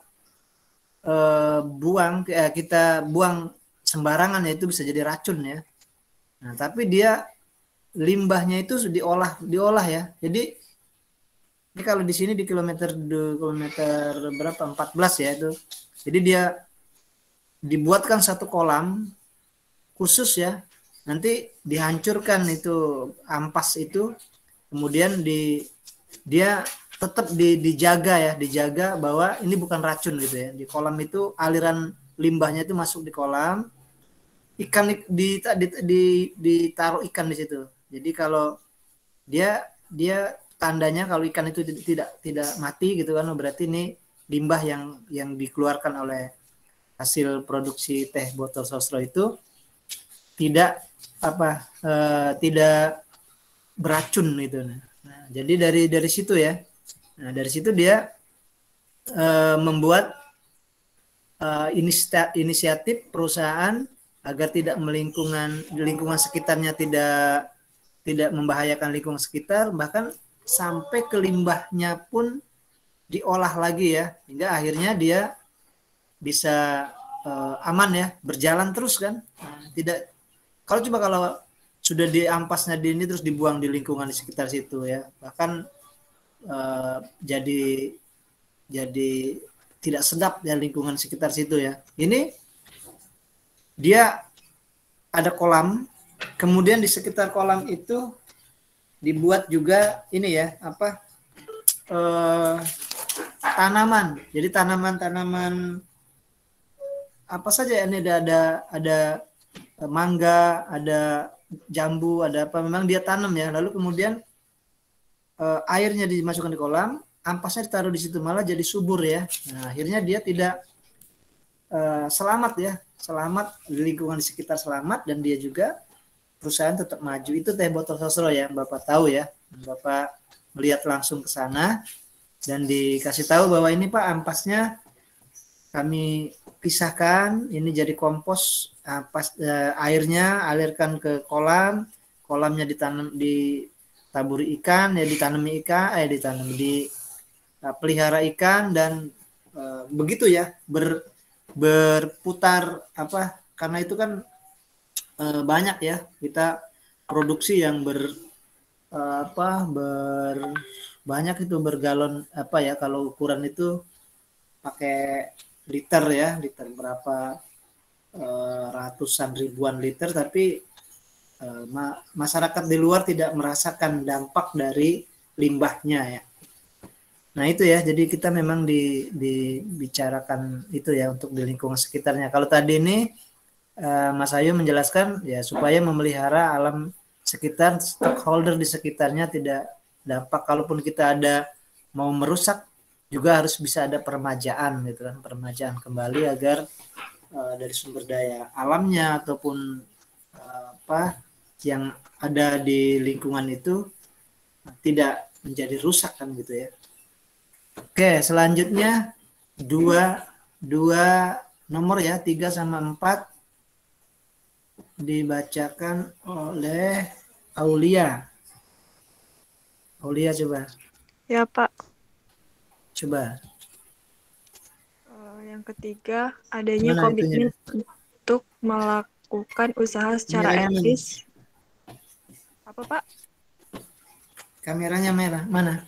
eh, buang eh, kita buang sembarangan ya itu bisa jadi racun ya. Nah, tapi dia limbahnya itu diolah diolah ya. Jadi ini kalau di sini di kilometer di kilometer berapa empat belas ya itu. Jadi dia dibuatkan satu kolam khusus ya. Nanti dihancurkan itu ampas itu, kemudian di dia tetap di, dijaga ya, dijaga bahwa ini bukan racun gitu ya. Di kolam itu aliran limbahnya itu masuk di kolam, ikan di, di, di, ditaruh ikan di situ. Jadi kalau dia dia tandanya kalau ikan itu tidak tidak mati gitu kan, berarti ini limbah yang yang dikeluarkan oleh hasil produksi Teh Botol Sosro itu tidak apa eh, tidak beracun gitu. Nah, jadi dari dari situ ya. Nah, dari situ dia eh, membuat eh, inisiatif perusahaan agar tidak melingkungan lingkungan sekitarnya tidak tidak membahayakan lingkungan sekitar, bahkan sampai ke limbahnya pun diolah lagi ya, hingga akhirnya dia bisa eh, aman ya, berjalan terus kan. Nah, tidak kalau coba kalau sudah diampasnya di ini terus dibuang di lingkungan di sekitar situ ya, bahkan eh, jadi jadi tidak sedap ya lingkungan sekitar situ ya. Ini dia ada kolam, kemudian di sekitar kolam itu dibuat juga ini ya apa eh, tanaman. Jadi tanaman-tanaman apa saja ini ada ada ada mangga, ada jambu, ada apa memang dia tanam ya. Lalu kemudian eh, airnya dimasukkan di kolam, ampasnya ditaruh di situ malah jadi subur ya. Nah, akhirnya dia tidak eh, selamat ya, selamat di lingkungan di sekitar selamat dan dia juga perusahaan tetap maju. Itu Teh Botol Sosro ya, Bapak tahu ya. Bapak melihat langsung ke sana dan dikasih tahu bahwa ini Pak ampasnya kami pisahkan, ini jadi kompos, ampas eh, airnya alirkan ke kolam, kolamnya ditanam ditaburi ikan ya, ditanami ikan, eh ditanam di uh, pelihara ikan dan uh, begitu ya ber, berputar apa karena itu kan uh, banyak ya kita produksi yang ber uh, apa ber banyak itu bergalon apa ya kalau ukuran itu pakai liter ya, liter berapa uh, ratusan ribuan liter, tapi uh, ma- masyarakat di luar tidak merasakan dampak dari limbahnya ya. Nah itu ya, jadi kita memang di, dibicarakan itu ya untuk di lingkungan sekitarnya. Kalau tadi ini uh, Mas Ayu menjelaskan ya supaya memelihara alam sekitar, stakeholder di sekitarnya tidak dampak. Kalaupun kita ada mau merusak, juga harus bisa ada peremajaan gitu kan, peremajaan kembali agar uh, dari sumber daya alamnya ataupun uh, apa yang ada di lingkungan itu tidak menjadi rusak kan gitu ya. Oke, selanjutnya dua dua nomor ya, tiga sama empat dibacakan oleh Aulia. Aulia coba. Ya, Pak. Coba. Uh, yang ketiga, adanya Mana komitmen itunya? untuk melakukan usaha secara Kameranya etis. Mana? Apa, Pak? Kameranya merah. Mana?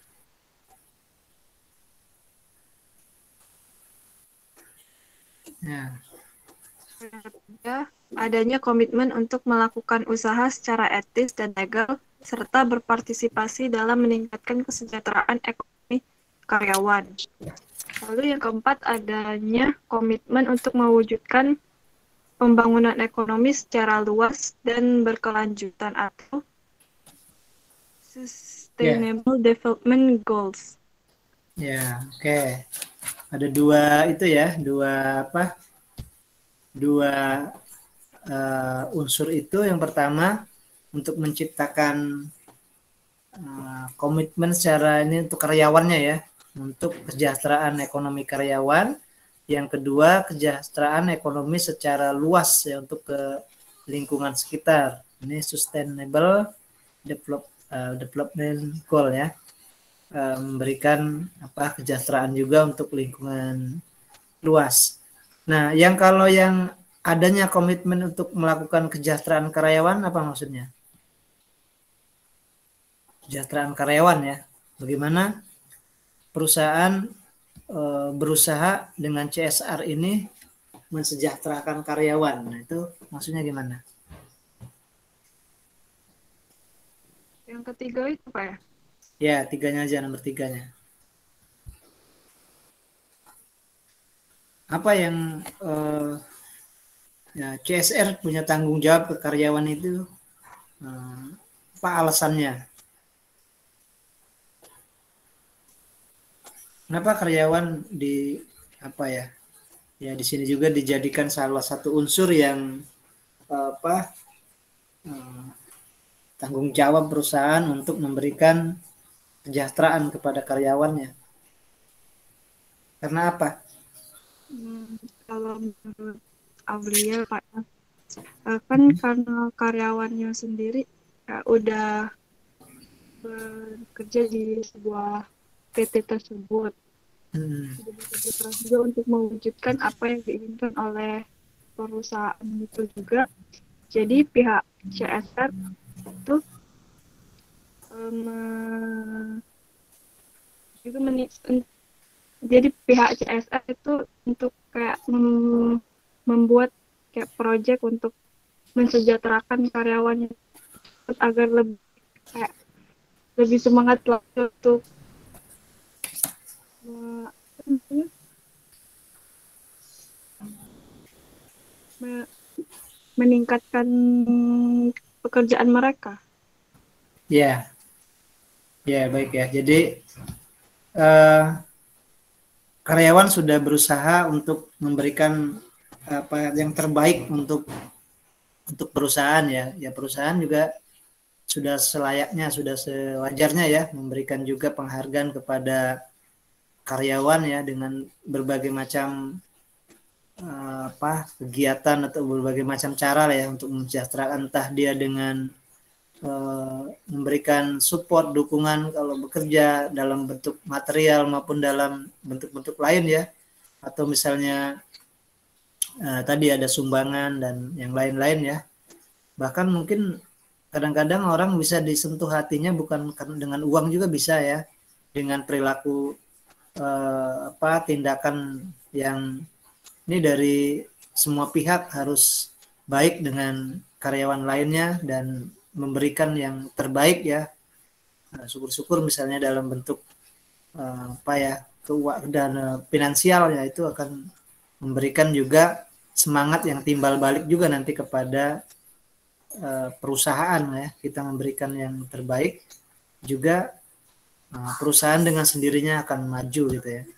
Ya. Ketiga, adanya komitmen untuk melakukan usaha secara etis dan legal serta berpartisipasi dalam meningkatkan kesejahteraan ekonomi karyawan. Lalu yang keempat, adanya komitmen untuk mewujudkan pembangunan ekonomi secara luas dan berkelanjutan atau Sustainable yeah. Development Goals. Ya, oke. Okay. Ada dua itu ya, dua apa? Dua uh, unsur itu. Yang pertama untuk menciptakan uh, komitmen secara ini untuk karyawannya ya, untuk kesejahteraan ekonomi karyawan. Yang kedua kesejahteraan ekonomi secara luas ya untuk ke lingkungan sekitar. Ini Sustainable Develop, uh, Development Goal ya. Memberikan apa kesejahteraan juga untuk lingkungan luas. Nah, yang kalau yang adanya komitmen untuk melakukan kesejahteraan karyawan apa maksudnya? Kesejahteraan karyawan ya. Bagaimana perusahaan e, berusaha dengan C S R ini mensejahterakan karyawan. Nah, itu maksudnya gimana? Yang ketiga itu apa ya? Ya, tiganya aja, nomor tiganya. Apa yang eh, ya, C S R punya tanggung jawab ke karyawan itu, eh, apa alasannya? Kenapa karyawan di apa ya? Ya di sini juga dijadikan salah satu unsur yang apa eh, tanggung jawab perusahaan untuk memberikan kesejahteraan kepada karyawannya. Karena apa? Hmm, kalau menurut Aulia, Pak, kan karena karyawannya sendiri ya, udah bekerja di sebuah P T tersebut. Hmm. Jadi bekerja keras juga untuk mewujudkan apa yang diinginkan oleh perusahaan itu juga. Jadi pihak C S R itu Um, juga meni- jadi pihak C S R itu untuk kayak mem- membuat kayak project untuk mensejahterakan karyawannya agar lebih kayak lebih semangat lagi untuk uh, meningkatkan pekerjaan mereka. Ya. Yeah. Ya, baik ya. Jadi eh, karyawan sudah berusaha untuk memberikan apa yang terbaik untuk untuk perusahaan ya. Ya perusahaan juga sudah selayaknya, sudah sewajarnya ya memberikan juga penghargaan kepada karyawan ya dengan berbagai macam eh, apa kegiatan atau berbagai macam cara lah ya untuk mensejahterakan, entah dia dengan memberikan support, dukungan kalau bekerja dalam bentuk material maupun dalam bentuk-bentuk lain ya, atau misalnya eh, tadi ada sumbangan dan yang lain-lain ya. Bahkan mungkin kadang-kadang orang bisa disentuh hatinya bukan dengan uang juga bisa ya, dengan perilaku eh, apa tindakan yang ini dari semua pihak harus baik dengan karyawan lainnya dan memberikan yang terbaik ya, syukur-syukur misalnya dalam bentuk uh, apa ya keuangan dan uh, finansial ya, itu akan memberikan juga semangat yang timbal balik juga nanti kepada uh, perusahaan ya. Kita memberikan yang terbaik juga, uh, perusahaan dengan sendirinya akan maju gitu ya.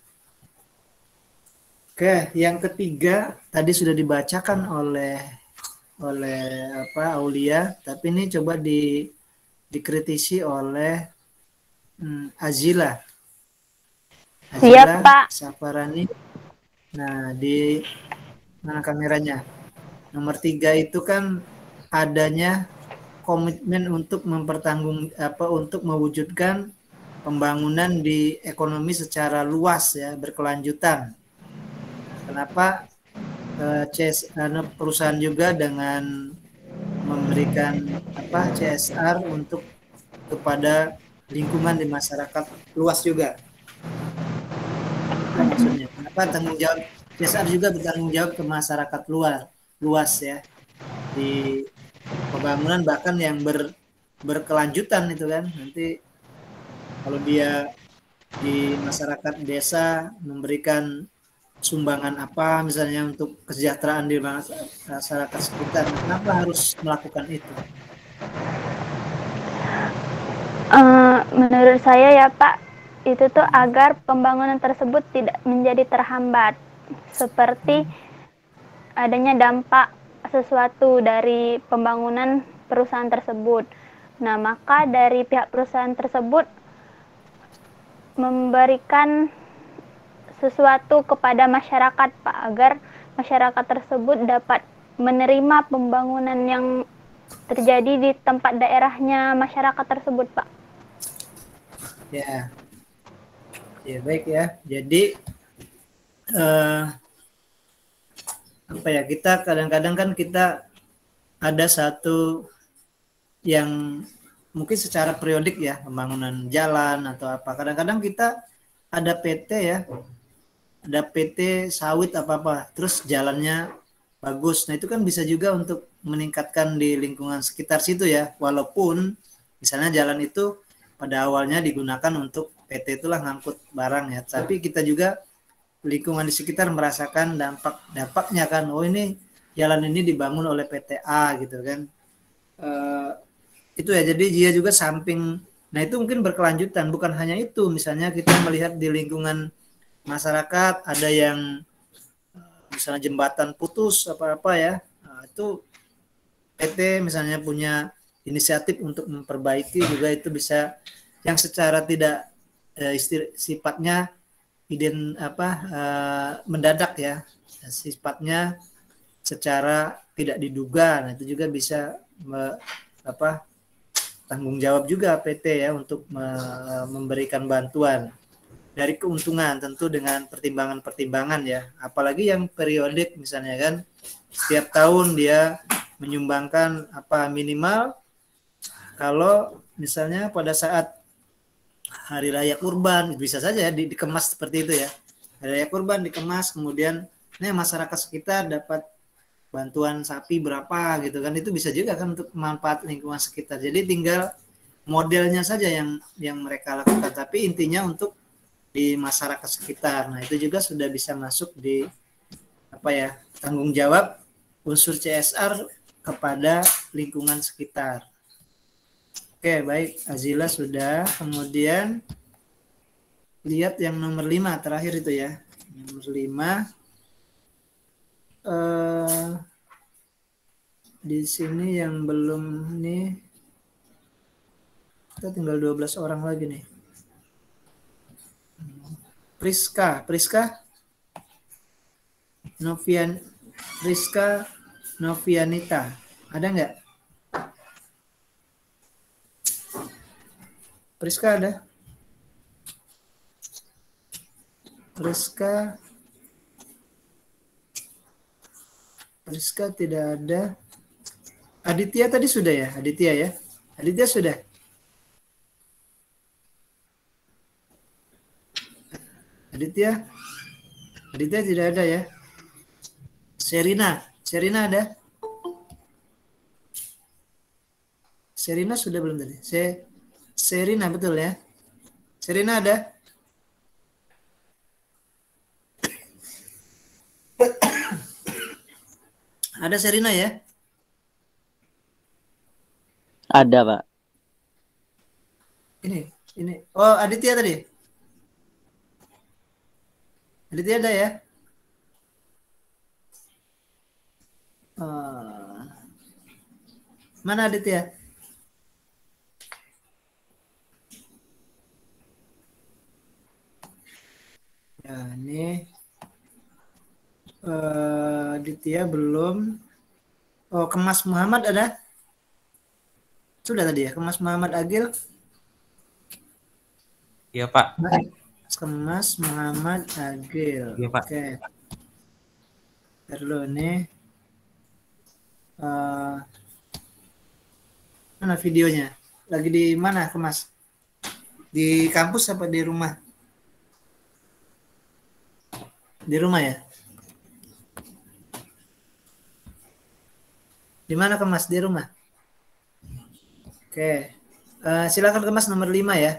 Oke, yang ketiga tadi sudah dibacakan oleh oleh apa Aulia, tapi ini coba di dikritisi oleh hmm, Azila. Azila Iya, Pak. Safarani. Nah, di mana kameranya? Nomor tiga itu kan adanya komitmen untuk mempertanggung apa untuk mewujudkan pembangunan di ekonomi secara luas ya, berkelanjutan. Kenapa eh, C S, eh, perusahaan juga dengan memberikan apa C S R untuk kepada lingkungan di masyarakat luas juga. Nah, maksudnya kenapa tanggung jawab C S R juga bertanggung jawab ke masyarakat luar luas ya, di pembangunan bahkan yang ber, berkelanjutan itu kan, nanti kalau dia di masyarakat desa memberikan sumbangan apa misalnya untuk kesejahteraan di masyarakat sekitar, kenapa harus melakukan itu? Uh, menurut saya ya Pak, itu tuh agar pembangunan tersebut tidak menjadi terhambat, seperti adanya dampak sesuatu dari pembangunan perusahaan tersebut. Nah, maka dari pihak perusahaan tersebut memberikan sesuatu kepada masyarakat Pak, agar masyarakat tersebut dapat menerima pembangunan yang terjadi di tempat daerahnya masyarakat tersebut Pak. Ya, ya baik ya. Jadi eh, apa ya, kita kadang-kadang kan kita ada satu yang mungkin secara periodik ya, pembangunan jalan atau apa. Kadang-kadang kita ada P T ya, ada P T sawit apa-apa, terus jalannya bagus. Nah itu kan bisa juga untuk meningkatkan di lingkungan sekitar situ ya, walaupun misalnya jalan itu pada awalnya digunakan untuk P T itulah ngangkut barang ya, tapi kita juga lingkungan di sekitar merasakan dampak dampaknya kan, oh ini jalan ini dibangun oleh P T A gitu kan, e, itu ya. Jadi dia juga samping, nah itu mungkin berkelanjutan, bukan hanya itu, misalnya kita melihat di lingkungan masyarakat ada yang misalnya jembatan putus apa-apa ya, nah, itu P T misalnya punya inisiatif untuk memperbaiki juga, itu bisa yang secara tidak eh, istir, sifatnya iden apa eh, mendadak ya, sifatnya secara tidak diduga, nah itu juga bisa me, apa tanggung jawab juga P T ya untuk me, memberikan bantuan dari keuntungan, tentu dengan pertimbangan-pertimbangan ya, apalagi yang periodik misalnya kan, setiap tahun dia menyumbangkan apa minimal, kalau misalnya pada saat hari raya kurban bisa saja ya di, dikemas seperti itu ya, hari raya kurban dikemas, kemudian ini masyarakat sekitar dapat bantuan sapi berapa gitu kan, itu bisa juga kan untuk manfaat lingkungan sekitar. Jadi tinggal modelnya saja yang yang mereka lakukan, tapi intinya untuk di masyarakat sekitar. Nah itu juga sudah bisa masuk di apa ya, tanggung jawab unsur C S R kepada lingkungan sekitar. Oke baik, Azila sudah. Kemudian lihat yang nomor lima terakhir itu ya, nomor lima eh, di sini yang belum nih, kita tinggal dua belas orang lagi nih. Priska, Priska, Novian, Priska, Novianita, ada nggak? Priska ada? Priska, Priska tidak ada. Aditya tadi sudah ya, Aditya ya, Aditya sudah. Aditya, Aditya tidak ada ya. Serina, Serina ada? Serina sudah belum tadi? Se Serina betul ya? Serina ada? Ada Serina ya? Ada, Pak. Ini, ini. Oh, Aditya tadi. Aditya ada ya? Uh, mana Aditya? Ya, ini uh, Aditya belum. Oh, Kemas Muhammad ada? Sudah tadi ya, Kemas Muhammad Agil. Iya, Pak. Kemas Muhammad Agil. Iya, Pak. Oke. Terus nih. Uh, mana videonya? Lagi di mana, Kemas? Di kampus apa di rumah? Di rumah ya? Di mana, Kemas? Di rumah? Oke. Uh, silakan Kemas nomor lima ya.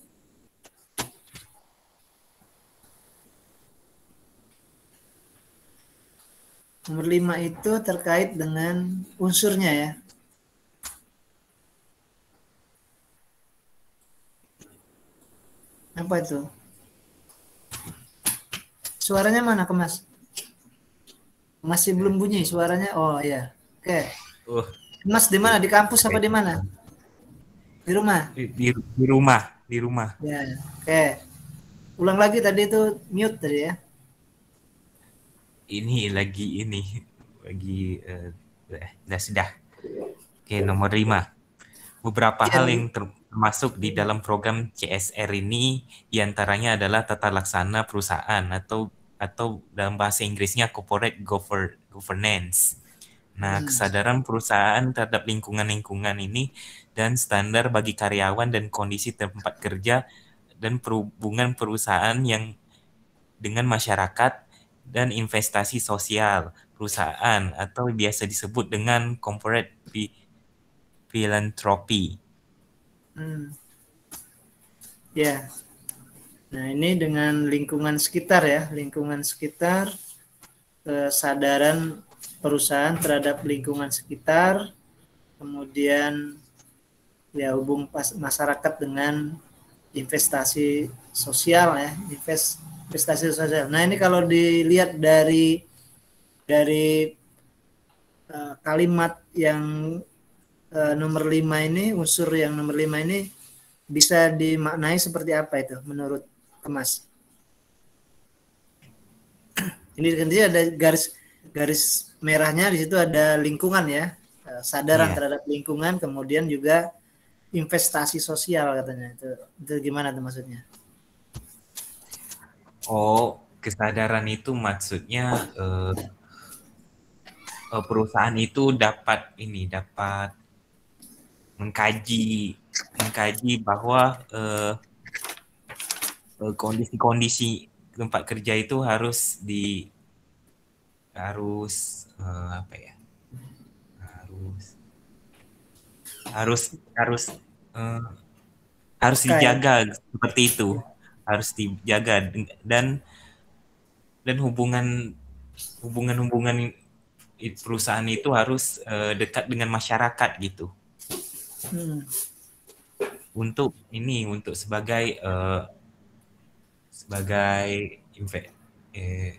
Nomor lima itu terkait dengan unsurnya ya. Apa itu? Suaranya mana, Kemas? Masih belum bunyi suaranya. Oh ya. Oke. Uh, Kemas di mana? Di kampus apa di mana? Di rumah. Di, di, di rumah, di rumah. Ya. Oke. Ulang lagi tadi itu mute tadi ya. Ini lagi ini lagi uh, sudah sudah. Oke, nomor lima. Beberapa Ya. hal yang termasuk di dalam program C S R ini diantaranya adalah tata laksana perusahaan atau atau dalam bahasa Inggrisnya corporate gover, governance. Nah, Hmm. kesadaran perusahaan terhadap lingkungan-lingkungan ini dan standar bagi karyawan dan kondisi tempat kerja dan perhubungan perusahaan yang dengan masyarakat dan investasi sosial perusahaan atau biasa disebut dengan corporate philanthropy. Hmm. Ya. Nah, ini dengan lingkungan sekitar ya, lingkungan sekitar, kesadaran perusahaan terhadap lingkungan sekitar, kemudian ya hubung pas masyarakat dengan investasi sosial ya, invest investasi sosial. Nah, ini kalau dilihat dari dari uh, kalimat yang uh, nomor lima ini, unsur yang nomor lima ini bisa dimaknai seperti apa itu menurut Kemas? Ini tentunya ada garis garis merahnya, di situ ada lingkungan ya, sadaran Iya. terhadap lingkungan, kemudian juga investasi sosial katanya. Itu, itu gimana tuh maksudnya? Oh, kesadaran itu maksudnya eh, eh, perusahaan itu dapat ini dapat mengkaji mengkaji bahwa eh, eh, kondisi-kondisi tempat kerja itu harus di harus eh, apa ya harus harus harus eh, harus Kayak- dijaga seperti itu, harus dijaga dan dan hubungan hubungan-hubungan i- perusahaan itu harus eh, dekat dengan masyarakat gitu. Hmm. Untuk ini untuk sebagai eh, sebagai inve- eh,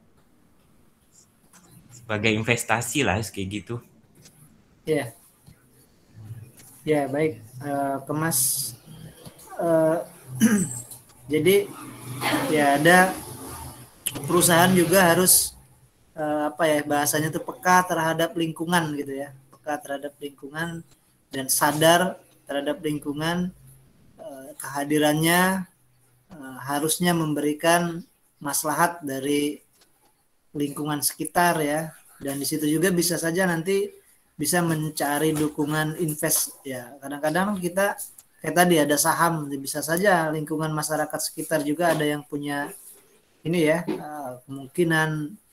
sebagai investasi lah kayak gitu. Ya, ya baik, uh, Kemas. Uh, jadi ya ada perusahaan juga harus uh, apa ya bahasanya itu peka terhadap lingkungan gitu ya, peka terhadap lingkungan dan sadar terhadap lingkungan. Uh, kehadirannya uh, harusnya memberikan maslahat dari lingkungan sekitar ya, dan di situ juga bisa saja nanti bisa mencari dukungan invest ya. Kadang-kadang kita kayak tadi ada saham, bisa saja lingkungan masyarakat sekitar juga ada yang punya ini ya, kemungkinan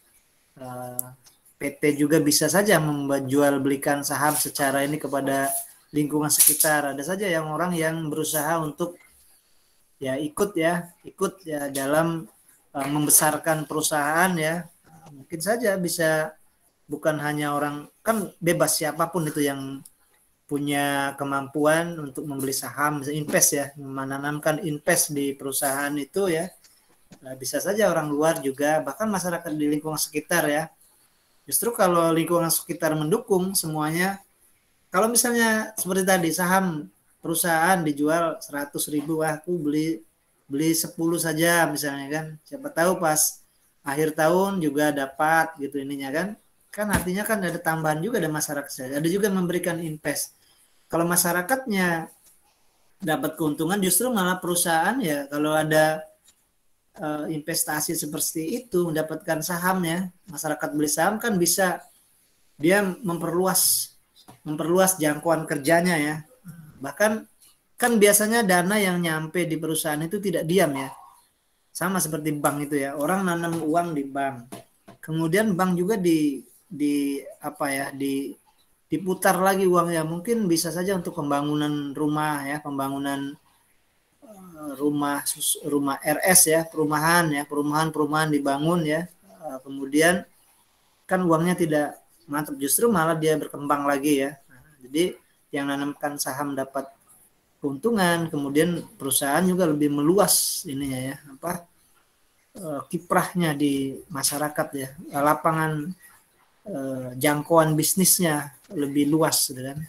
P T juga bisa saja menjual belikan saham secara ini kepada lingkungan sekitar. Ada saja yang orang yang berusaha untuk ya ikut ya ikut ya dalam membesarkan perusahaan ya. Mungkin saja bisa bukan hanya orang, kan bebas siapapun itu yang punya kemampuan untuk membeli saham, bisa invest ya, menanamkan invest di perusahaan itu ya. Nah, bisa saja orang luar juga, bahkan masyarakat di lingkungan sekitar ya. Justru kalau lingkungan sekitar mendukung semuanya, kalau misalnya seperti tadi saham perusahaan dijual seratus ribu, wah aku beli beli sepuluh saja misalnya kan. Siapa tahu pas akhir tahun juga dapat gitu ininya kan. Kan artinya kan ada tambahan juga ada masyarakat. Ada juga memberikan invest. Kalau masyarakatnya dapat keuntungan, justru malah perusahaan ya kalau ada uh, investasi seperti itu mendapatkan sahamnya, masyarakat beli saham kan bisa dia memperluas memperluas jangkauan kerjanya ya. Bahkan kan biasanya dana yang nyampe di perusahaan itu tidak diam ya. Sama seperti bank itu ya. Orang nanam uang di bank. Kemudian bank juga di di apa ya, di diputar lagi uangnya, mungkin bisa saja untuk pembangunan rumah ya, pembangunan uh, rumah rumah R S ya, perumahan ya, perumahan-perumahan dibangun ya. Uh, kemudian kan uangnya tidak mantap, justru malah dia berkembang lagi ya. Nah, jadi yang nanamkan saham dapat keuntungan, kemudian perusahaan juga lebih meluas ininya ya, apa uh, kiprahnya di masyarakat ya, lapangan uh, jangkauan bisnisnya lebih luas gitu kan.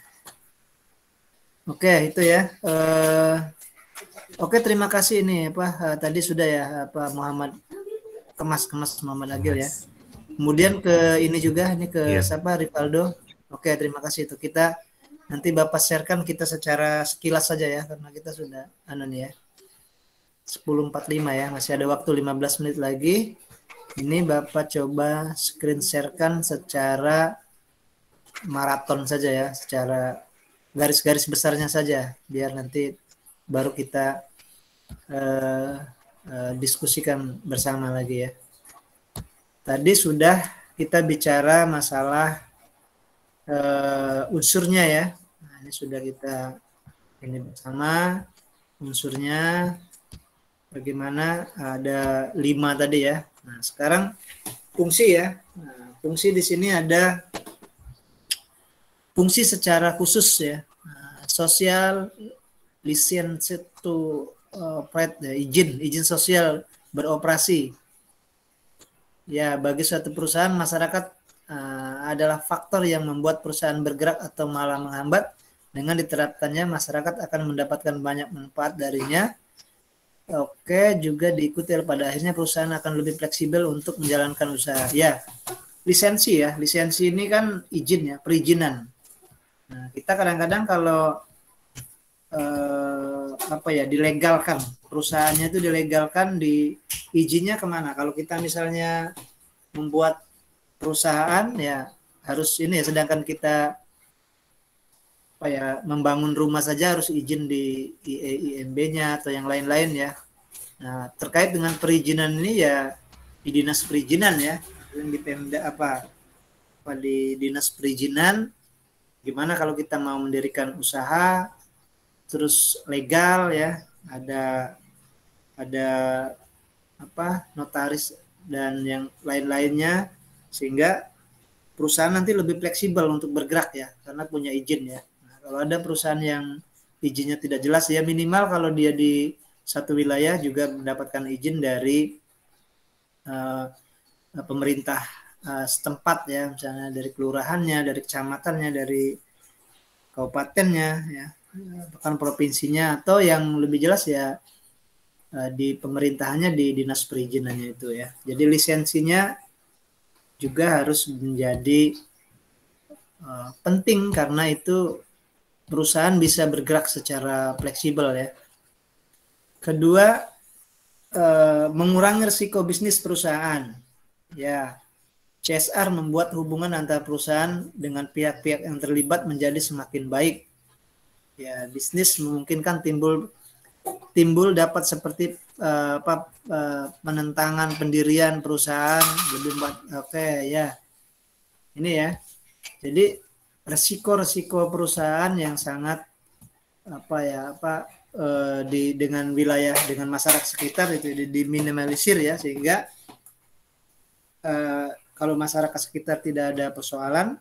Oke, itu ya. Uh, oke, terima kasih ini apa uh, tadi sudah ya apa Muhammad Kemas Kemas Muhammad Agil ya. Kemudian ke ini juga ini ke yeah. siapa Rivaldo. Oke, terima kasih itu. Kita nanti Bapak sharekan kita secara sekilas saja ya karena kita sudah anu nih ya. sepuluh empat puluh lima ya, masih ada waktu lima belas menit lagi. Ini Bapak coba screen sharekan secara maraton saja ya, secara garis-garis besarnya saja biar nanti baru kita uh, uh, diskusikan bersama lagi ya. Tadi sudah kita bicara masalah uh, unsurnya ya. Nah, ini sudah kita ini bersama unsurnya bagaimana, ada lima tadi ya. Nah, sekarang fungsi ya. Nah, fungsi di sini ada fungsi secara khusus ya, sosial license to operate ya, izin izin sosial beroperasi ya. Bagi suatu perusahaan, masyarakat uh, adalah faktor yang membuat perusahaan bergerak atau malah menghambat. Dengan diterapkannya, masyarakat akan mendapatkan banyak manfaat darinya. Oke, juga diikuti pada akhirnya perusahaan akan lebih fleksibel untuk menjalankan usaha ya. Lisensi ya, lisensi ini kan izin ya, perizinan. Nah, kita kadang-kadang kalau eh, apa ya dilegalkan, perusahaannya itu dilegalkan, di izinnya kemana? Kalau kita misalnya membuat perusahaan ya harus ini ya, sedangkan kita apa ya membangun rumah saja harus izin di I M B-nya atau yang lain-lain ya. Nah, terkait dengan perizinan ini ya di dinas perizinan ya, di Pemda apa, apa di dinas perizinan. Gimana kalau kita mau mendirikan usaha terus legal ya, ada ada apa notaris dan yang lain-lainnya, sehingga perusahaan nanti lebih fleksibel untuk bergerak ya karena punya izin ya. Nah, kalau ada perusahaan yang izinnya tidak jelas ya, minimal kalau dia di satu wilayah juga mendapatkan izin dari uh, pemerintah Uh, setempat ya, misalnya dari kelurahannya, dari kecamatannya, dari kabupatennya ya, bahkan provinsinya, atau yang lebih jelas ya uh, di pemerintahannya, di dinas perizinannya itu ya. Jadi lisensinya juga harus menjadi uh, penting karena itu perusahaan bisa bergerak secara fleksibel ya. Kedua, uh, mengurangi risiko bisnis perusahaan ya. C S R membuat hubungan antara perusahaan dengan pihak-pihak yang terlibat menjadi semakin baik. Ya, bisnis memungkinkan timbul timbul dapat seperti uh, apa uh, penentangan pendirian perusahaan lebih oke okay, ya. Ini ya. Jadi resiko-resiko perusahaan yang sangat apa ya apa uh, di dengan wilayah dengan masyarakat sekitar itu diminimalisir ya, sehingga uh, kalau masyarakat sekitar tidak ada persoalan,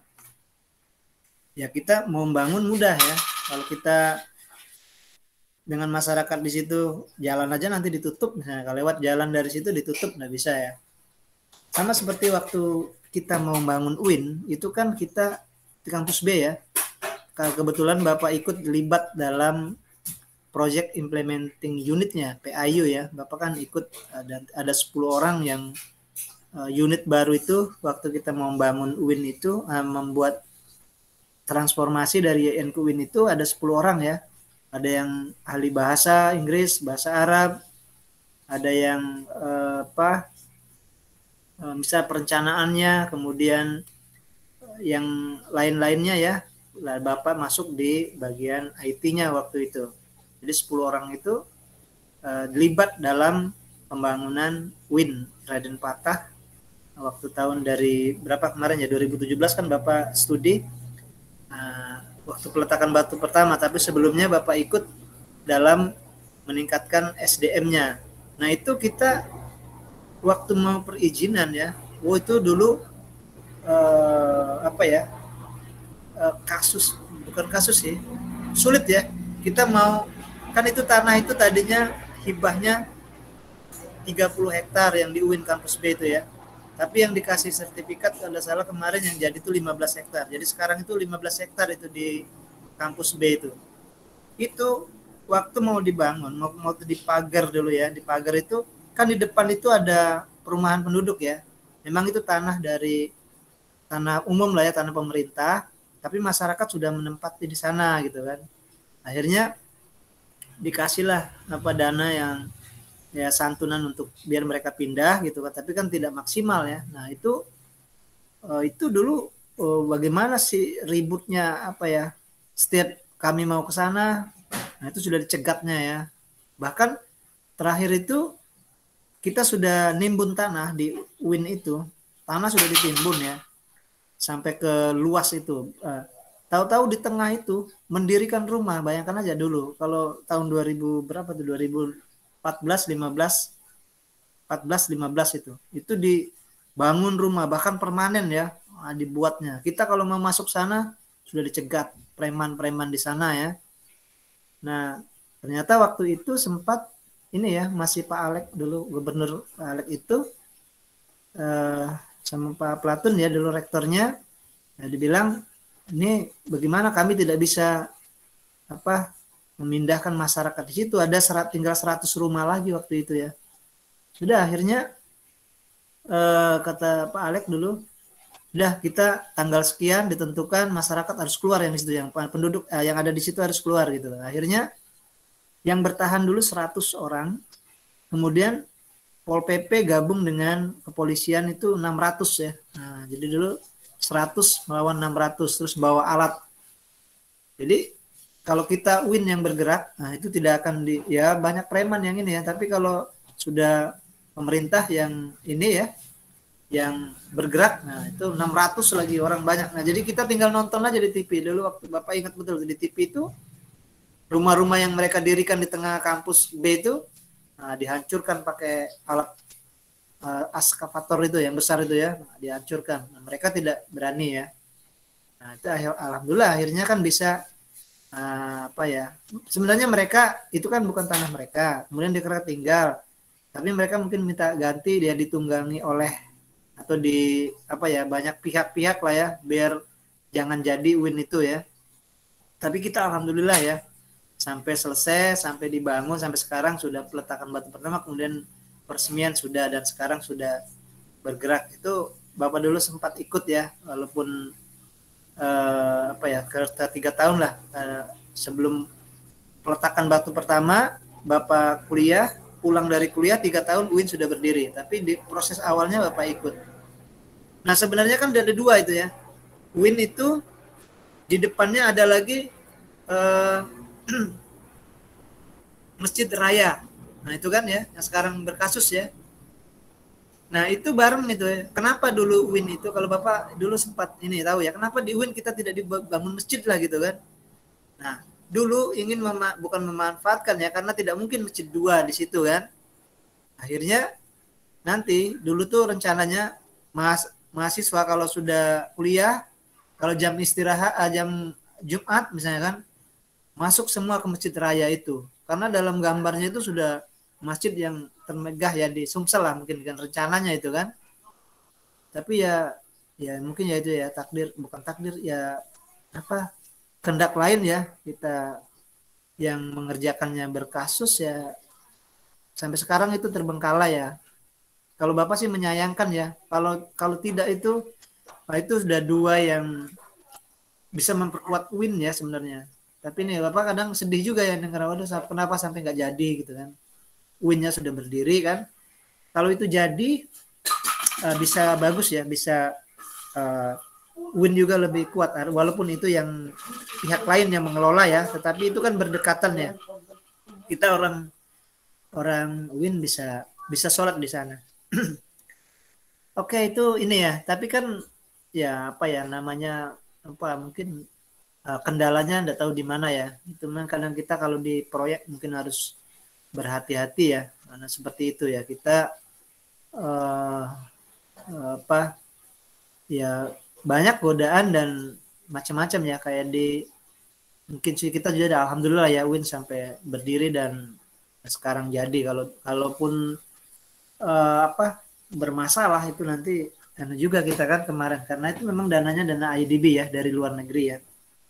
ya kita mau membangun mudah ya. Kalau kita dengan masyarakat di situ jalan aja nanti ditutup, misalnya kalau lewat jalan dari situ ditutup nggak bisa ya. Sama seperti waktu kita mau membangun U I N, itu kan kita di kampus B ya. Kebetulan Bapak ikut terlibat dalam project implementing unitnya P I U ya. Bapak kan ikut, ada ada sepuluh orang yang uh, unit baru itu waktu kita mau membangun U I N itu uh, membuat transformasi dari Y I N ke U I N itu ada sepuluh orang ya. Ada yang ahli bahasa Inggris, bahasa Arab, ada yang uh, apa uh, misal perencanaannya, kemudian yang lain-lainnya ya. Lah Bapak masuk di bagian I T-nya waktu itu. Jadi sepuluh orang itu uh, terlibat dalam pembangunan U I N Raden Patah waktu tahun dari berapa kemarin ya, dua ribu tujuh belas kan Bapak studi uh, waktu peletakan batu pertama, tapi sebelumnya Bapak ikut dalam meningkatkan S D M-nya. Nah itu kita waktu mau perizinan ya, oh itu dulu uh, apa ya, uh, kasus, bukan kasus sih, sulit ya. Kita mau, kan itu tanah itu tadinya hibahnya tiga puluh hektar yang di U I N Kampus B itu ya. Tapi yang dikasih sertifikat kalau tidak salah kemarin yang jadi itu lima belas hektar. Jadi sekarang itu lima belas hektar itu di Kampus B itu. Itu waktu mau dibangun, mau, mau dipagar dulu ya. Dipagar itu kan di depan itu ada perumahan penduduk ya. Memang itu tanah dari tanah umum lah ya, tanah pemerintah. Tapi masyarakat sudah menempati di sana gitu kan. Akhirnya dikasihlah apa dana yang ya santunan untuk biar mereka pindah gitu kan, tapi kan tidak maksimal ya. Nah itu uh, itu dulu uh, bagaimana sih ributnya apa ya, setiap kami mau ke sana, nah itu sudah dicegatnya ya. Bahkan terakhir itu kita sudah nimbun tanah di U I N itu, tanah sudah ditimbun ya sampai ke luas itu. Uh, tahu-tahu di tengah itu mendirikan rumah, bayangkan aja dulu kalau tahun dua ribu berapa tuh, dua ribu empat belas lima belas empat belas lima belas itu itu dibangun rumah bahkan permanen ya, nah, dibuatnya. Kita kalau mau masuk sana sudah dicegat preman-preman di sana ya. Nah ternyata waktu itu sempat ini ya, masih Pak Alek dulu, gubernur Pak Alek itu eh, sama Pak Platun ya dulu rektornya, nah, dibilang ini bagaimana kami tidak bisa apa memindahkan masyarakat di situ, ada serat, tinggal seratus rumah lagi waktu itu ya. Sudah akhirnya eh, kata Pak Alek dulu, udah kita tanggal sekian ditentukan masyarakat harus keluar yang di situ, yang penduduk eh, yang ada di situ harus keluar gitu. Akhirnya yang bertahan dulu seratus orang, kemudian Pol P P gabung dengan kepolisian itu enam ratus ya. Nah, jadi dulu seratus melawan enam ratus, terus bawa alat. Jadi kalau kita U I N yang bergerak, nah itu tidak akan di, ya banyak preman yang ini ya. Tapi kalau sudah pemerintah yang ini ya, yang bergerak, nah itu enam ratus lagi orang banyak. Nah jadi kita tinggal nonton aja di T V. Dulu waktu Bapak ingat betul di T V itu, rumah-rumah yang mereka dirikan di tengah kampus B itu, nah, dihancurkan pakai alat uh, askavator itu yang besar itu ya, nah, dihancurkan. Nah, mereka tidak berani ya. Nah itu alhamdulillah akhirnya kan bisa Uh, apa ya, sebenarnya mereka itu kan bukan tanah mereka, kemudian mereka tinggal, tapi mereka mungkin minta ganti, dia ditunggangi oleh atau di apa ya, banyak pihak-pihak lah ya, biar jangan jadi U I N itu ya. Tapi kita alhamdulillah ya sampai selesai, sampai dibangun, sampai sekarang sudah peletakan batu pertama, kemudian peresmian sudah, dan sekarang sudah bergerak. Itu Bapak dulu sempat ikut ya, walaupun Uh, apa ya, kereta tiga tahun lah uh, sebelum peletakan batu pertama. Bapak kuliah, pulang dari kuliah tiga tahun U I N sudah berdiri, tapi di proses awalnya Bapak ikut. Nah sebenarnya kan ada dua itu ya, U I N itu di depannya ada lagi uh, Masjid Raya, nah itu kan ya yang sekarang berkasus ya. Nah itu bareng itu ya. Kenapa dulu U I N itu, kalau Bapak dulu sempat ini tahu ya, kenapa di U I N kita tidak dibangun masjid lah gitu kan. Nah dulu ingin mema- bukan memanfaatkan ya, karena tidak mungkin masjid dua di situ kan. Akhirnya nanti dulu tuh rencananya Mas mahasiswa kalau sudah kuliah, kalau jam istirahat, jam Jumat misalnya kan, masuk semua ke Masjid Raya itu. Karena dalam gambarnya itu sudah masjid yang termegah ya di Sumsel lah mungkin kan rencananya itu kan. Tapi ya ya mungkin ya itu ya takdir, bukan takdir ya apa kehendak lain ya, kita yang mengerjakannya berkasus ya sampai sekarang itu terbengkalai ya. Kalau Bapak sih menyayangkan ya. Kalau kalau tidak itu, nah itu sudah dua yang bisa memperkuat U I N ya sebenarnya. Tapi nih Bapak kadang sedih juga ya dengar, waduh kenapa sampai nggak jadi gitu kan. U I N-nya sudah berdiri kan. Kalau itu jadi uh, bisa bagus ya, bisa uh, U I N juga lebih kuat. Walaupun itu yang pihak lain yang mengelola ya, tetapi itu kan berdekatan ya. Kita orang orang U I N bisa bisa sholat di sana. Oke itu ini ya. Tapi kan ya apa ya namanya apa mungkin uh, kendalanya nggak tahu di mana ya. Itu memang kadang kita kalau di proyek mungkin harus berhati-hati ya, karena seperti itu ya kita uh, apa ya banyak godaan dan macam-macam ya kayak di mungkin sih kita juga ada, alhamdulillah ya U I N sampai berdiri dan sekarang jadi. Kalau kalaupun uh, apa bermasalah itu nanti karena juga kita kan kemarin karena itu memang dananya dana I D B ya dari luar negeri ya.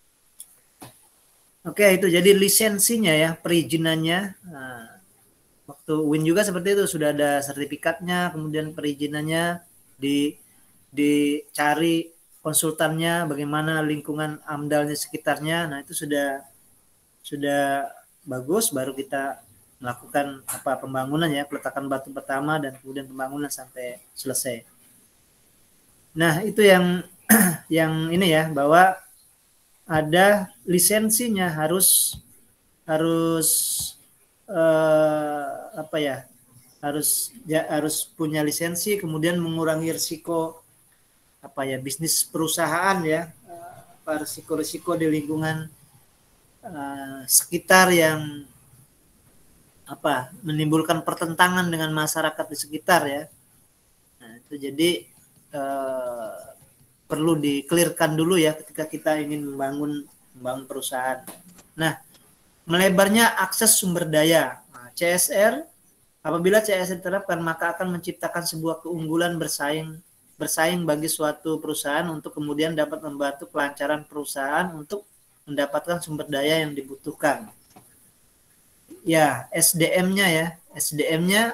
Oke itu jadi lisensinya ya perizinannya. Nah, waktu U I N juga seperti itu sudah ada sertifikatnya, kemudian perizinannya di dicari konsultannya, bagaimana lingkungan amdalnya sekitarnya. Nah itu sudah sudah bagus, baru kita melakukan apa pembangunan ya, peletakan batu pertama dan kemudian pembangunan sampai selesai. Nah itu yang yang ini ya bahwa ada lisensinya harus harus eh, apa ya harus ya harus punya lisensi, kemudian mengurangi risiko apa ya bisnis perusahaan ya, apa risiko-risiko di lingkungan uh, sekitar yang apa menimbulkan pertentangan dengan masyarakat di sekitar ya. Nah, itu jadi uh, perlu di-clearkan dulu ya ketika kita ingin membangun membangun perusahaan. Nah, melebarnya akses sumber daya. Nah, C S R apabila C S R diterapkan maka akan menciptakan sebuah keunggulan bersaing bersaing bagi suatu perusahaan untuk kemudian dapat membantu kelancaran perusahaan untuk mendapatkan sumber daya yang dibutuhkan. Ya, S D M-nya ya, S D M-nya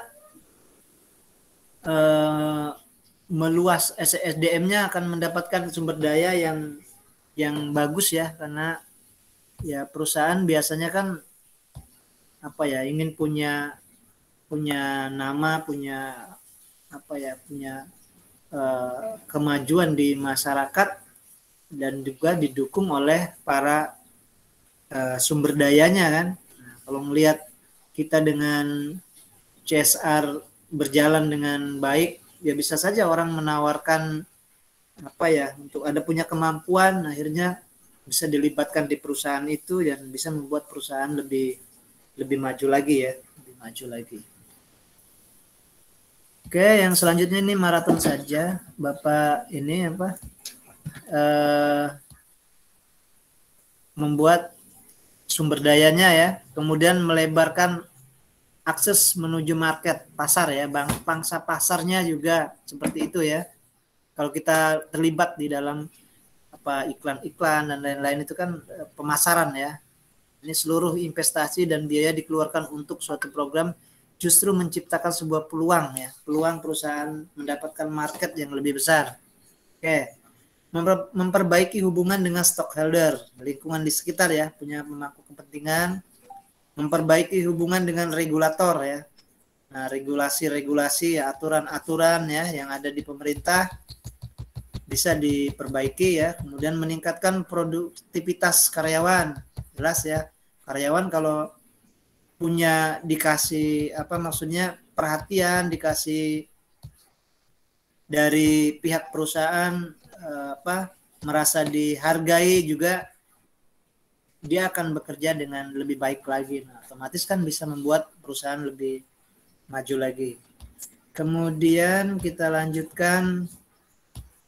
eh, meluas, S D M-nya akan mendapatkan sumber daya yang yang bagus ya, karena ya perusahaan biasanya kan apa ya ingin punya punya nama, punya apa ya, punya uh, kemajuan di masyarakat dan juga didukung oleh para uh, sumber dayanya kan. Nah, kalau melihat kita dengan C S R berjalan dengan baik, ya bisa saja orang menawarkan apa ya untuk ada punya kemampuan, akhirnya bisa dilibatkan di perusahaan itu dan bisa membuat perusahaan lebih lebih maju lagi ya, lebih maju lagi. Oke, yang selanjutnya ini maraton saja, Bapak ini apa? Eh, membuat sumber dayanya ya, kemudian melebarkan akses menuju market pasar ya, bang pangsa pasarnya juga seperti itu ya. Kalau kita terlibat di dalam apa iklan-iklan dan lain-lain itu kan pemasaran ya. Ini seluruh investasi dan biaya dikeluarkan untuk suatu program justru menciptakan sebuah peluang ya, peluang perusahaan mendapatkan market yang lebih besar. Oke, Memper, memperbaiki hubungan dengan stockholder, lingkungan di sekitar ya, punya pemangku kepentingan, memperbaiki hubungan dengan regulator ya. Nah, regulasi-regulasi, ya, aturan-aturan ya yang ada di pemerintah bisa diperbaiki ya, kemudian meningkatkan produktivitas karyawan. Jelas ya, karyawan kalau punya dikasih apa maksudnya perhatian, dikasih dari pihak perusahaan apa merasa dihargai juga, dia akan bekerja dengan lebih baik lagi. Nah, otomatis kan bisa membuat perusahaan lebih maju lagi. Kemudian kita lanjutkan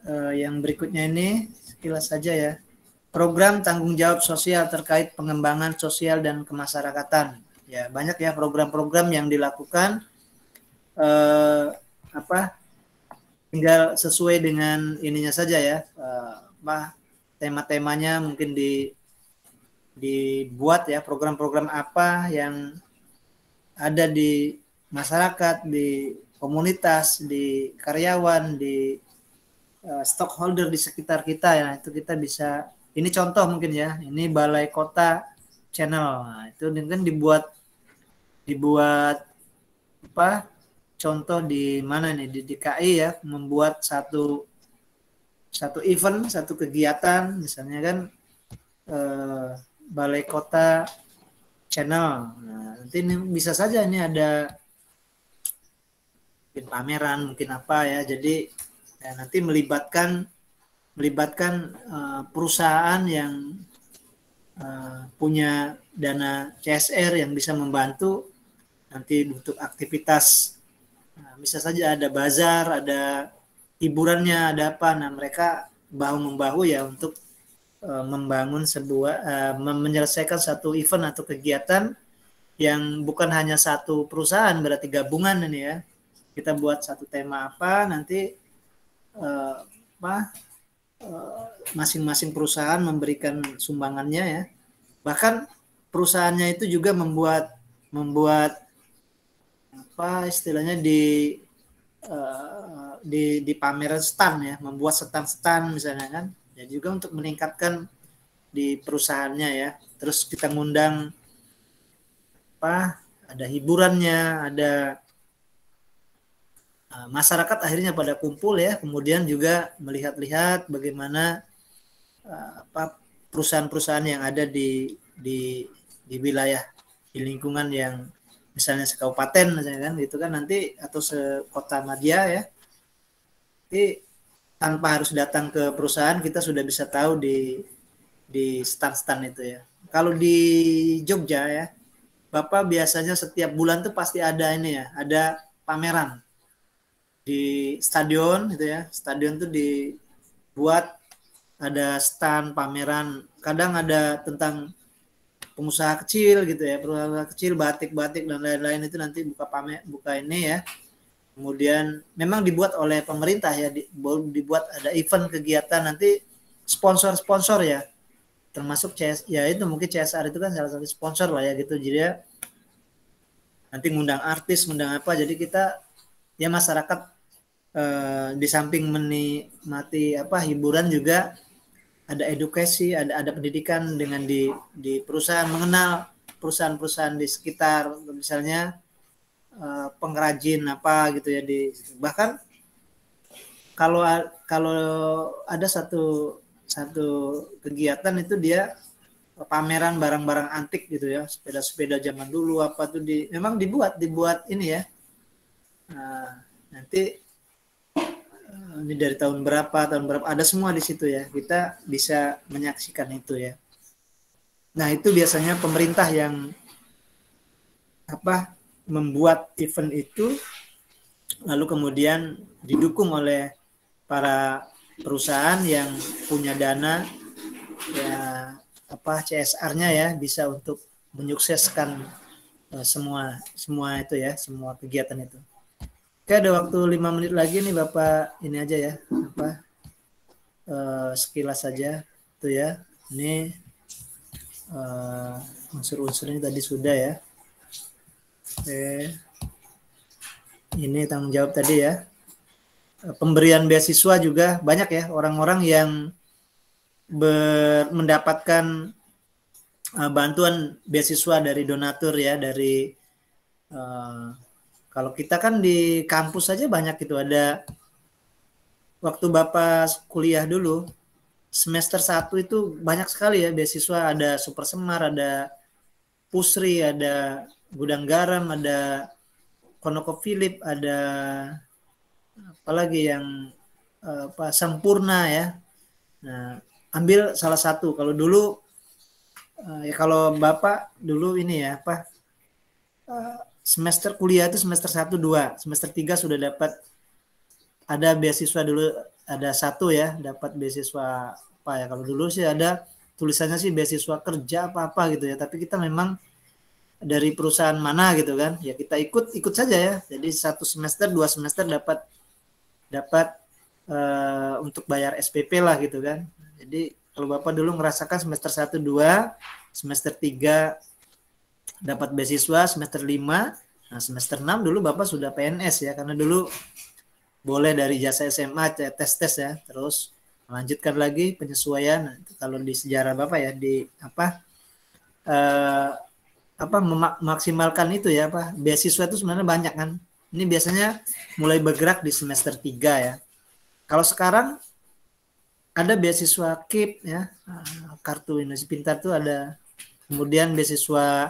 uh, yang berikutnya ini sekilas saja ya. Program tanggung jawab sosial terkait pengembangan sosial dan kemasyarakatan. Ya, banyak ya program-program yang dilakukan uh, apa? Tinggal sesuai dengan ininya saja ya. Uh, apa tema-temanya mungkin di dibuat ya, program-program apa yang ada di masyarakat, di komunitas, di karyawan, di uh, stockholder di sekitar kita ya. Itu kita bisa, ini contoh mungkin ya, ini Balai Kota Channel. Nah, itu kan dibuat dibuat apa? Contoh di mana nih, di D K I ya, membuat satu satu event, satu kegiatan, misalnya kan eh, Balai Kota Channel. Nah, nanti ini bisa saja ini ada mungkin pameran, mungkin apa ya. Jadi ya, nanti melibatkan melibatkan uh, perusahaan yang uh, punya dana C S R yang bisa membantu nanti untuk aktivitas. Nah, bisa saja ada bazar, ada hiburannya, ada apa. Nah, mereka bahu membahu ya untuk uh, membangun sebuah uh, menyelesaikan satu event atau kegiatan yang bukan hanya satu perusahaan, berarti gabungan ini ya. Kita buat satu tema apa, nanti uh, apa uh, masing-masing perusahaan memberikan sumbangannya ya. Bahkan perusahaannya itu juga membuat membuat apa istilahnya di uh, di di pameran stand ya, membuat stand-stand misalnya kan. Ya juga untuk meningkatkan di perusahaannya ya. Terus kita ngundang apa? Ada hiburannya, ada uh, masyarakat akhirnya pada kumpul ya. Kemudian juga melihat-lihat bagaimana uh, apa perusahaan-perusahaan yang ada di di di wilayah di lingkungan yang misalnya sekabupaten misalnya kan gitu kan nanti atau sekota madya ya. Jadi tanpa harus datang ke perusahaan kita sudah bisa tahu di di stand-stand itu ya. Kalau di Jogja ya, Bapak biasanya setiap bulan tuh pasti ada ini ya, ada pameran di stadion gitu ya. Stadion tuh dibuat ada stand pameran, kadang ada tentang pengusaha kecil gitu ya, pengusaha kecil batik-batik dan lain-lain itu nanti buka pamer, buka ini ya. Kemudian memang dibuat oleh pemerintah ya, dibuat ada event kegiatan nanti sponsor-sponsor ya, termasuk C S ya itu mungkin C S R itu kan salah satu sponsor lah ya gitu. Jadi ya, nanti ngundang artis, ngundang apa, jadi kita ya masyarakat eh, di samping menikmati apa hiburan juga ada edukasi, ada ada pendidikan dengan di di perusahaan, mengenal perusahaan-perusahaan di sekitar, misalnya uh, pengrajin apa gitu ya, di bahkan kalau kalau ada satu satu kegiatan itu dia pameran barang-barang antik gitu ya, sepeda-sepeda zaman dulu apa tuh di memang dibuat dibuat ini ya. Nah, nanti ini dari tahun berapa, tahun berapa, ada semua di situ ya. Kita bisa menyaksikan itu ya. Nah, itu biasanya pemerintah yang apa membuat event itu, lalu kemudian didukung oleh para perusahaan yang punya dana ya apa C S R-nya ya, bisa untuk menyukseskan uh, semua semua itu ya, semua kegiatan itu. Oke, ada waktu lima menit lagi nih Bapak, ini aja ya, apa uh, sekilas saja tuh ya. Ini uh, unsur-unsurnya tadi sudah ya. Oke, ini tanggung jawab tadi ya. Uh, pemberian beasiswa juga banyak ya, orang-orang yang ber, mendapatkan uh, bantuan beasiswa dari donatur ya, dari uh, kalau kita kan di kampus saja banyak itu, ada waktu Bapak kuliah dulu semester satu itu banyak sekali ya beasiswa, ada Super Semar, ada Pusri, ada Gudang Garam, ada ConocoPhillips, ada apalagi yang apa Sempurna ya. Nah, ambil salah satu. Kalau dulu ya kalau Bapak dulu ini ya apa semester kuliah itu semester satu, dua, semester tiga sudah dapat ada beasiswa dulu ada satu ya dapat beasiswa apa ya, kalau dulu sih ada tulisannya sih beasiswa kerja apa-apa gitu ya, tapi kita memang dari perusahaan mana gitu kan, ya kita ikut ikut saja ya. Jadi satu semester dua semester dapat dapat uh, untuk bayar S P P lah gitu kan. Jadi kalau Bapak dulu merasakan semester satu dua, semester tiga dapat beasiswa, semester lima, nah semester enam dulu Bapak sudah P N S ya, karena dulu boleh dari jasa S M A tes-tes ya, terus melanjutkan lagi penyesuaian. Nah, kalau di sejarah Bapak ya di apa eh, apa memaksimalkan itu ya, apa beasiswa itu sebenarnya banyak kan. Ini biasanya mulai bergerak di semester tiga ya. Kalau sekarang ada beasiswa K I P ya, Kartu Indonesia Pintar itu ada. Kemudian beasiswa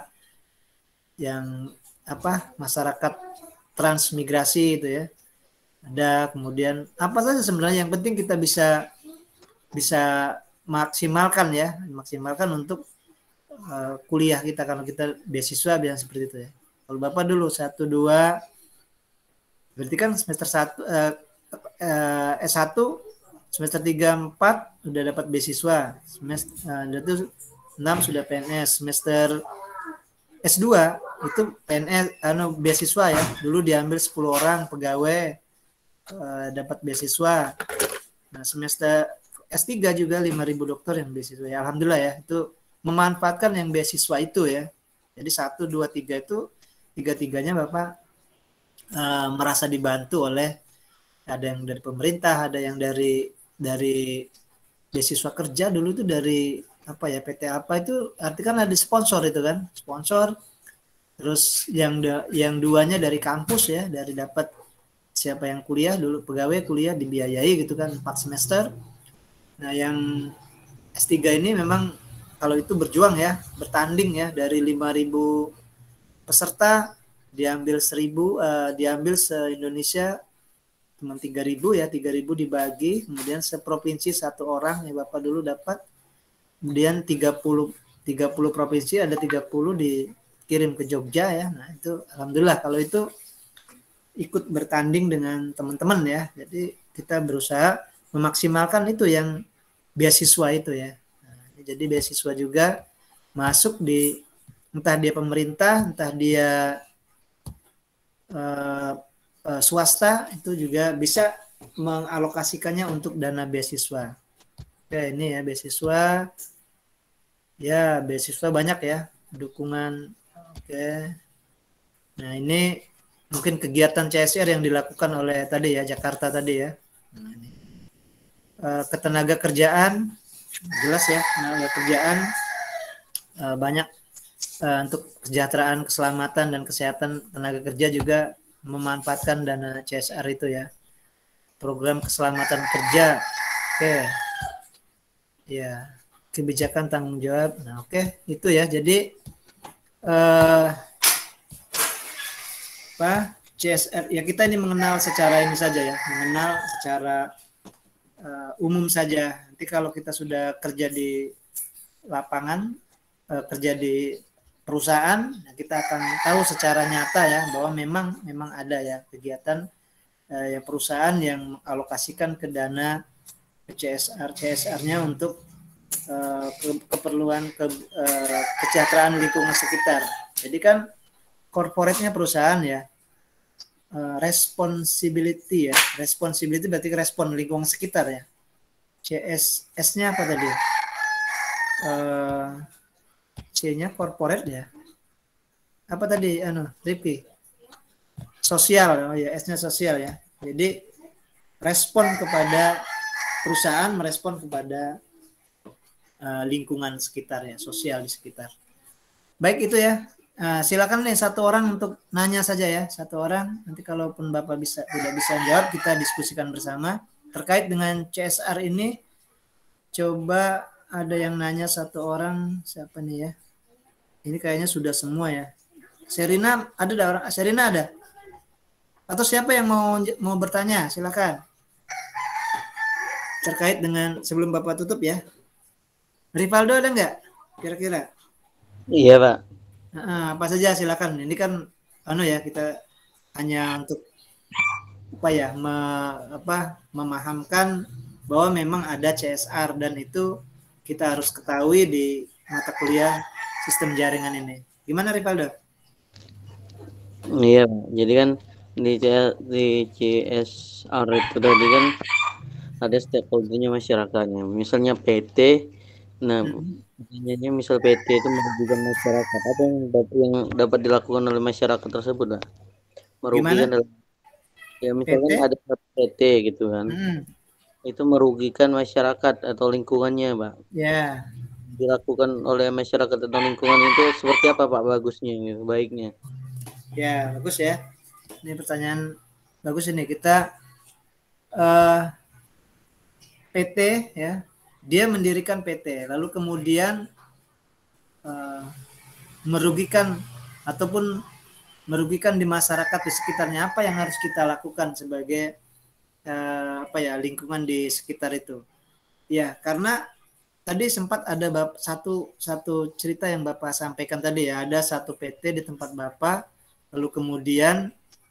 yang apa masyarakat transmigrasi itu ya. Ada, kemudian apa saja sebenarnya yang penting kita bisa bisa maksimalkan ya, maksimalkan untuk uh, kuliah kita, kalau kita beasiswa bilang seperti itu ya. Kalau Bapak dulu satu dua berarti kan semester satu uh, uh, S satu semester tiga empat udah dapat beasiswa, semester uh, enam sudah P N S, semester S dua itu P N S anu beasiswa ya. Dulu diambil sepuluh orang pegawai Uh, dapat beasiswa. Nah, semester S tiga juga lima ribu dokter yang beasiswa. Ya, alhamdulillah ya, itu memanfaatkan yang beasiswa itu ya. Jadi satu, dua, tiga itu tiga-tiganya Bapak uh, merasa dibantu oleh, ada yang dari pemerintah, ada yang dari dari beasiswa kerja dulu itu dari apa ya P T apa itu, arti kan ada sponsor itu kan, sponsor. Terus yang yang duanya dari kampus ya, dari dapat siapa yang kuliah dulu, pegawai kuliah dibiayai gitu kan empat semester. Nah yang S tiga ini memang kalau itu berjuang ya, bertanding ya, dari lima ribu peserta diambil seribu, uh, diambil se-Indonesia cuma tiga ribu ya, tiga ribu dibagi, kemudian seprovinsi satu orang ya Bapak dulu dapat, kemudian tiga puluh provinsi ada tiga puluh dikirim ke Jogja ya. Nah itu alhamdulillah kalau itu ikut bertanding dengan teman-teman ya. Jadi kita berusaha memaksimalkan itu yang beasiswa itu ya. Nah, jadi beasiswa juga masuk di entah dia pemerintah, entah dia uh, uh, swasta, itu juga bisa mengalokasikannya untuk dana beasiswa. Oke, ini ya beasiswa. Ya, beasiswa banyak ya, dukungan. Oke. Nah, ini mungkin kegiatan C S R yang dilakukan oleh tadi ya Jakarta tadi ya. Nah, ini. Uh, ketenaga kerjaan jelas ya, tenaga kerjaan uh, banyak uh, untuk kesejahteraan, keselamatan dan kesehatan tenaga kerja juga memanfaatkan dana C S R itu ya. Program keselamatan kerja. Oke. Ya, kebijakan tanggung jawab. Nah, oke, itu ya. Jadi uh, apa C S R ya, kita ini mengenal secara ini saja ya, mengenal secara uh, umum saja. Nanti kalau kita sudah kerja di lapangan, uh, kerja di perusahaan, nah kita akan tahu secara nyata ya bahwa memang memang ada ya kegiatan uh, ya perusahaan yang mengalokasikan ke dana C S R C S R-nya untuk uh, ke, keperluan ke, uh, kesejahteraan lingkungan sekitar. Jadi kan corporate-nya perusahaan ya, uh, responsibility ya, responsibility berarti respon lingkungan sekitar ya. C S S-nya apa tadi? Uh, C-nya corporate ya. Apa tadi? Anu, Ripki? Sosial, oh ya, S-nya sosial ya. Jadi respon kepada perusahaan, merespon kepada uh, lingkungan sekitar ya, sosial di sekitar. Baik itu ya. Uh, silakan nih satu orang untuk nanya saja ya, satu orang. Nanti kalaupun Bapak bisa tidak bisa jawab, kita diskusikan bersama terkait dengan C S R ini. Coba ada yang nanya satu orang, siapa nih ya? Ini kayaknya sudah semua ya. Serina ada ada orang? Serina ada? Atau siapa yang mau mau bertanya? Silakan. Terkait dengan sebelum Bapak tutup ya. Rivaldo ada nggak? Kira-kira? Iya Pak. Nah, apa saja silakan. Ini kan anu ya, kita hanya untuk apa ya me, apa memahamkan bahwa memang ada C S R dan itu kita harus ketahui di mata kuliah sistem jaringan ini. Gimana Rivaldo? Iya, jadi kan di C- di C S R itu tadi kan ada stakeholdernya masyarakatnya. Misalnya P T, nah pertanyaannya misal P T itu merugikan masyarakat, apa yang dapat, yang dapat dilakukan oleh masyarakat tersebut lah? Merugikan Gimana? dalam, ya misalkan P T? ada satu P T gitu kan, Hmm, itu merugikan masyarakat atau lingkungannya, Pak. ya, Dilakukan oleh masyarakat atau lingkungan itu seperti apa, Pak, bagusnya, gitu, baiknya? ya bagus ya. Ini pertanyaan bagus ini. Kita eh, P T ya, dia mendirikan P T, lalu kemudian eh, merugikan ataupun merugikan di masyarakat di sekitarnya. Apa yang harus kita lakukan sebagai eh, apa ya lingkungan di sekitar itu? Ya, karena tadi sempat ada bap, satu satu cerita yang Bapak sampaikan tadi ya, ada satu P T di tempat Bapak, lalu kemudian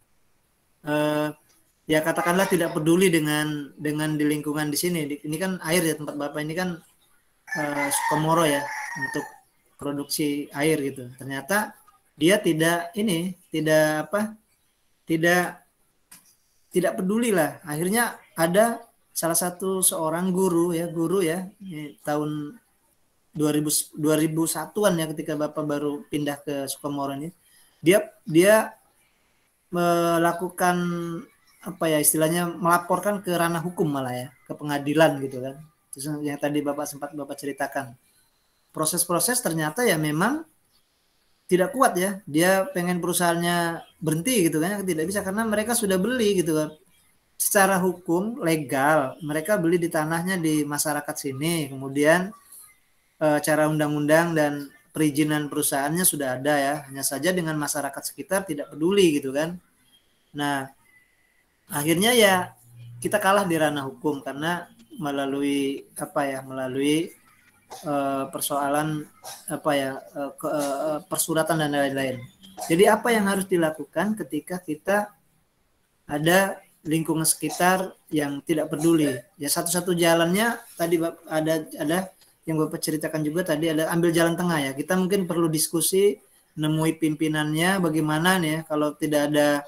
eh, ya katakanlah tidak peduli dengan dengan di lingkungan di sini. Ini kan air ya tempat Bapak ini kan eh, Sukomoro ya untuk produksi air gitu. Ternyata dia tidak ini tidak apa tidak tidak peduli lah. Akhirnya ada salah satu seorang guru ya guru ya tahun dua ribu dua ribu satuan ya ketika Bapak baru pindah ke Sukomoro ini, dia dia melakukan apa ya istilahnya melaporkan ke ranah hukum malah ya, ke pengadilan gitu kan. Terus yang tadi Bapak sempat Bapak ceritakan. Proses-proses ternyata ya memang tidak kuat ya. Dia pengen perusahaannya berhenti gitu kan, tidak bisa karena mereka sudah beli gitu kan. Secara hukum legal mereka beli di tanahnya di masyarakat sini, kemudian e, cara undang-undang dan perizinan perusahaannya sudah ada ya, hanya saja dengan masyarakat sekitar tidak peduli gitu kan. Nah akhirnya ya kita kalah di ranah hukum karena melalui apa ya melalui e, persoalan apa ya e, ke, e, persuratan dan lain-lain. Jadi apa yang harus dilakukan ketika kita ada lingkungan sekitar yang tidak peduli? Ya satu-satu jalannya tadi ada ada yang Bapak ceritakan juga tadi, ada ambil jalan tengah ya. Kita mungkin perlu diskusi, nemui pimpinannya bagaimana nih ya kalau tidak ada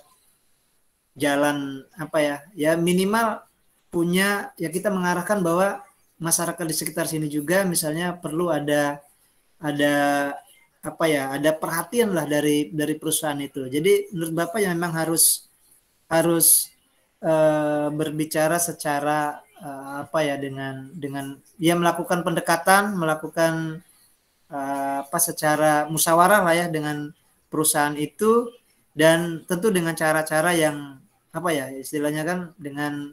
jalan apa ya, ya minimal punya ya kita mengarahkan bahwa masyarakat di sekitar sini juga misalnya perlu ada ada apa ya, ada perhatian lah dari dari perusahaan itu. Jadi menurut Bapak yang memang harus harus uh, berbicara secara uh, apa ya dengan dengan dia melakukan pendekatan, melakukan uh, apa secara musyawarah lah ya dengan perusahaan itu, dan tentu dengan cara-cara yang apa ya istilahnya kan dengan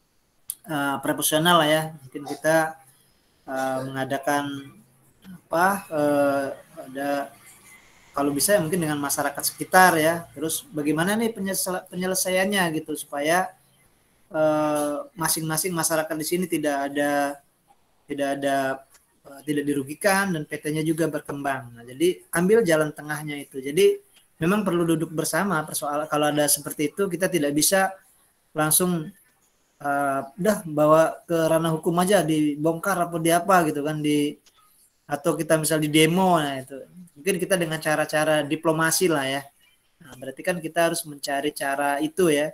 uh, profesional lah ya. Mungkin kita uh, mengadakan apa uh, ada kalau bisa mungkin dengan masyarakat sekitar ya. Terus bagaimana nih penyelesaiannya gitu supaya uh, masing-masing masyarakat di sini tidak ada tidak ada uh, tidak dirugikan dan P T-nya juga berkembang. Nah, jadi ambil jalan tengahnya itu. Jadi memang perlu duduk bersama persoalan. Kalau ada seperti itu kita tidak bisa langsung uh, udah bawa ke ranah hukum aja, dibongkar apa di apa gitu kan, di atau kita misal di demo. Nah itu mungkin kita dengan cara-cara diplomasi lah ya. Nah, berarti kan kita harus mencari cara itu ya,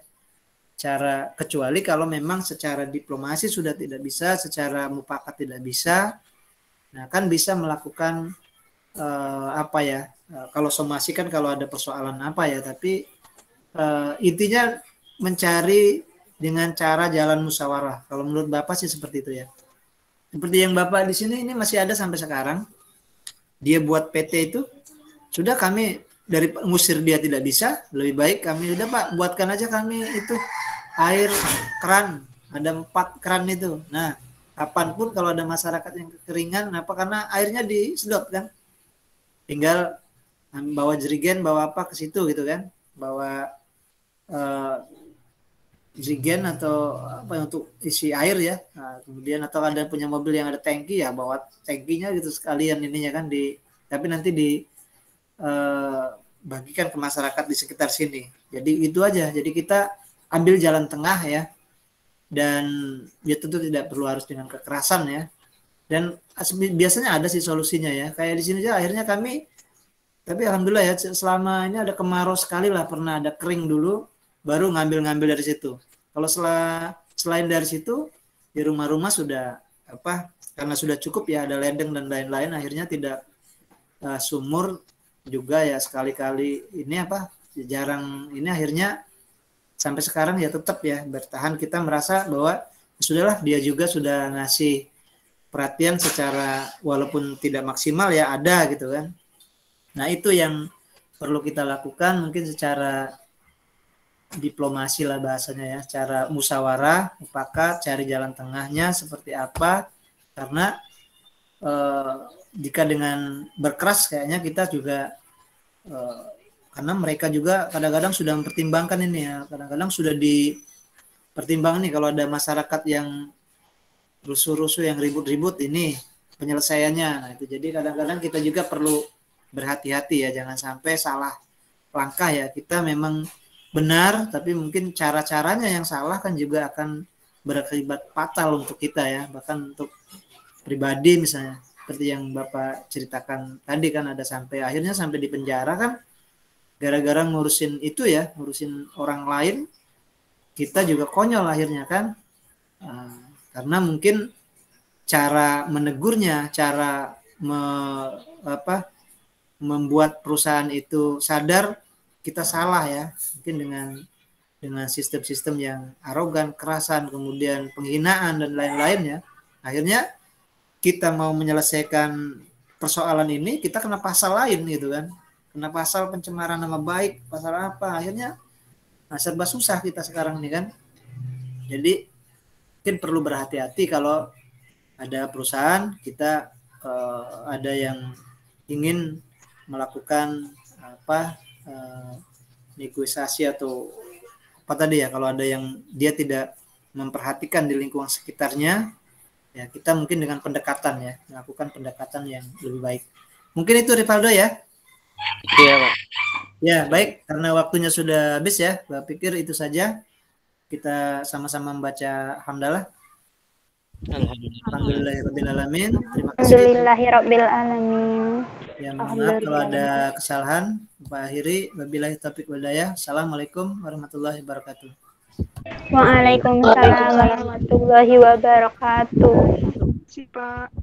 cara kecuali kalau memang secara diplomasi sudah tidak bisa, secara mufakat tidak bisa, nah kan bisa melakukan uh, apa ya, uh, kalau somasi kan kalau ada persoalan apa ya, tapi uh, intinya mencari dengan cara jalan musyawarah. Kalau menurut Bapak sih seperti itu ya. Seperti yang Bapak di sini ini masih ada sampai sekarang. Dia buat P T itu sudah kami dari ngusir dia tidak bisa, lebih baik kami udah Pak buatkan aja kami itu air keran, ada empat keran itu. Nah, kapanpun kalau ada masyarakat yang kekeringan, apa karena airnya disedot kan, tinggal bawa jerigen, bawa apa ke situ gitu kan, bawa uh, jerigen atau apa untuk isi air ya. Nah, kemudian atau ada punya mobil yang ada tangki ya bawa tangkinya gitu sekalian ininya kan di, tapi nanti di uh, bagikan ke masyarakat di sekitar sini. Jadi itu aja. Jadi kita ambil jalan tengah ya, dan ya tentu tidak perlu harus dengan kekerasan ya. Dan biasanya ada sih solusinya ya. Kayak di sini aja akhirnya kami, tapi alhamdulillah ya selama ini ada kemarau sekali lah, pernah ada kering dulu, baru ngambil-ngambil dari situ. Kalau setelah selain dari situ di rumah-rumah sudah apa, karena sudah cukup ya, ada ledeng dan lain-lain, akhirnya tidak uh, sumur juga ya, sekali-kali ini apa jarang ini, akhirnya sampai sekarang ya tetap ya bertahan. Kita merasa bahwa sudahlah, dia juga sudah ngasih perhatian secara walaupun tidak maksimal ya, ada gitu kan. Nah itu yang perlu kita lakukan, mungkin secara diplomasi lah bahasanya ya, cara musyawarah, mufakat, cari jalan tengahnya seperti apa. Karena eh, jika dengan berkeras kayaknya kita juga eh, karena mereka juga kadang-kadang sudah mempertimbangkan ini ya, kadang-kadang sudah dipertimbangkan nih kalau ada masyarakat yang rusuh-rusuh, yang ribut-ribut, ini penyelesaiannya. Nah itu jadi kadang-kadang kita juga perlu berhati-hati ya, jangan sampai salah langkah ya. Kita memang benar, tapi mungkin cara-caranya yang salah kan juga akan berakibat fatal untuk kita ya, bahkan untuk pribadi misalnya, seperti yang Bapak ceritakan tadi kan, ada sampai akhirnya sampai di penjara kan, gara-gara ngurusin itu ya, ngurusin orang lain. Kita juga konyol akhirnya kan, nah, karena mungkin cara menegurnya, cara me, apa, membuat perusahaan itu sadar kita salah ya, mungkin dengan dengan sistem-sistem yang arogan, kerasan, kemudian penghinaan dan lain-lainnya. Akhirnya kita mau menyelesaikan persoalan ini, kita kena pasal lain gitu kan, kena pasal pencemaran nama baik, pasal apa, akhirnya nah, serba susah kita sekarang nih kan. Jadi mungkin perlu berhati-hati kalau ada perusahaan kita eh, ada yang ingin melakukan apa eh, negosiasi atau apa tadi ya, kalau ada yang dia tidak memperhatikan di lingkungan sekitarnya ya, kita mungkin dengan pendekatan ya, melakukan pendekatan yang lebih baik. Mungkin itu Rivaldo ya. Iya Pak. Ya baik, karena waktunya sudah habis ya, saya pikir itu saja. Kita sama-sama membaca hamdalah. Alhamdulillahirrahmanirrahim. Terima kasih. Alhamdulillahirrahmanirrahim. Ya, mohon maaf kalau ada kesalahan. Pak akhiri, wabillahi taufiq wal hidayah. Assalamualaikum warahmatullahi wabarakatuh. Waalaikumsalam warahmatullahi wabarakatuh. Si Pak.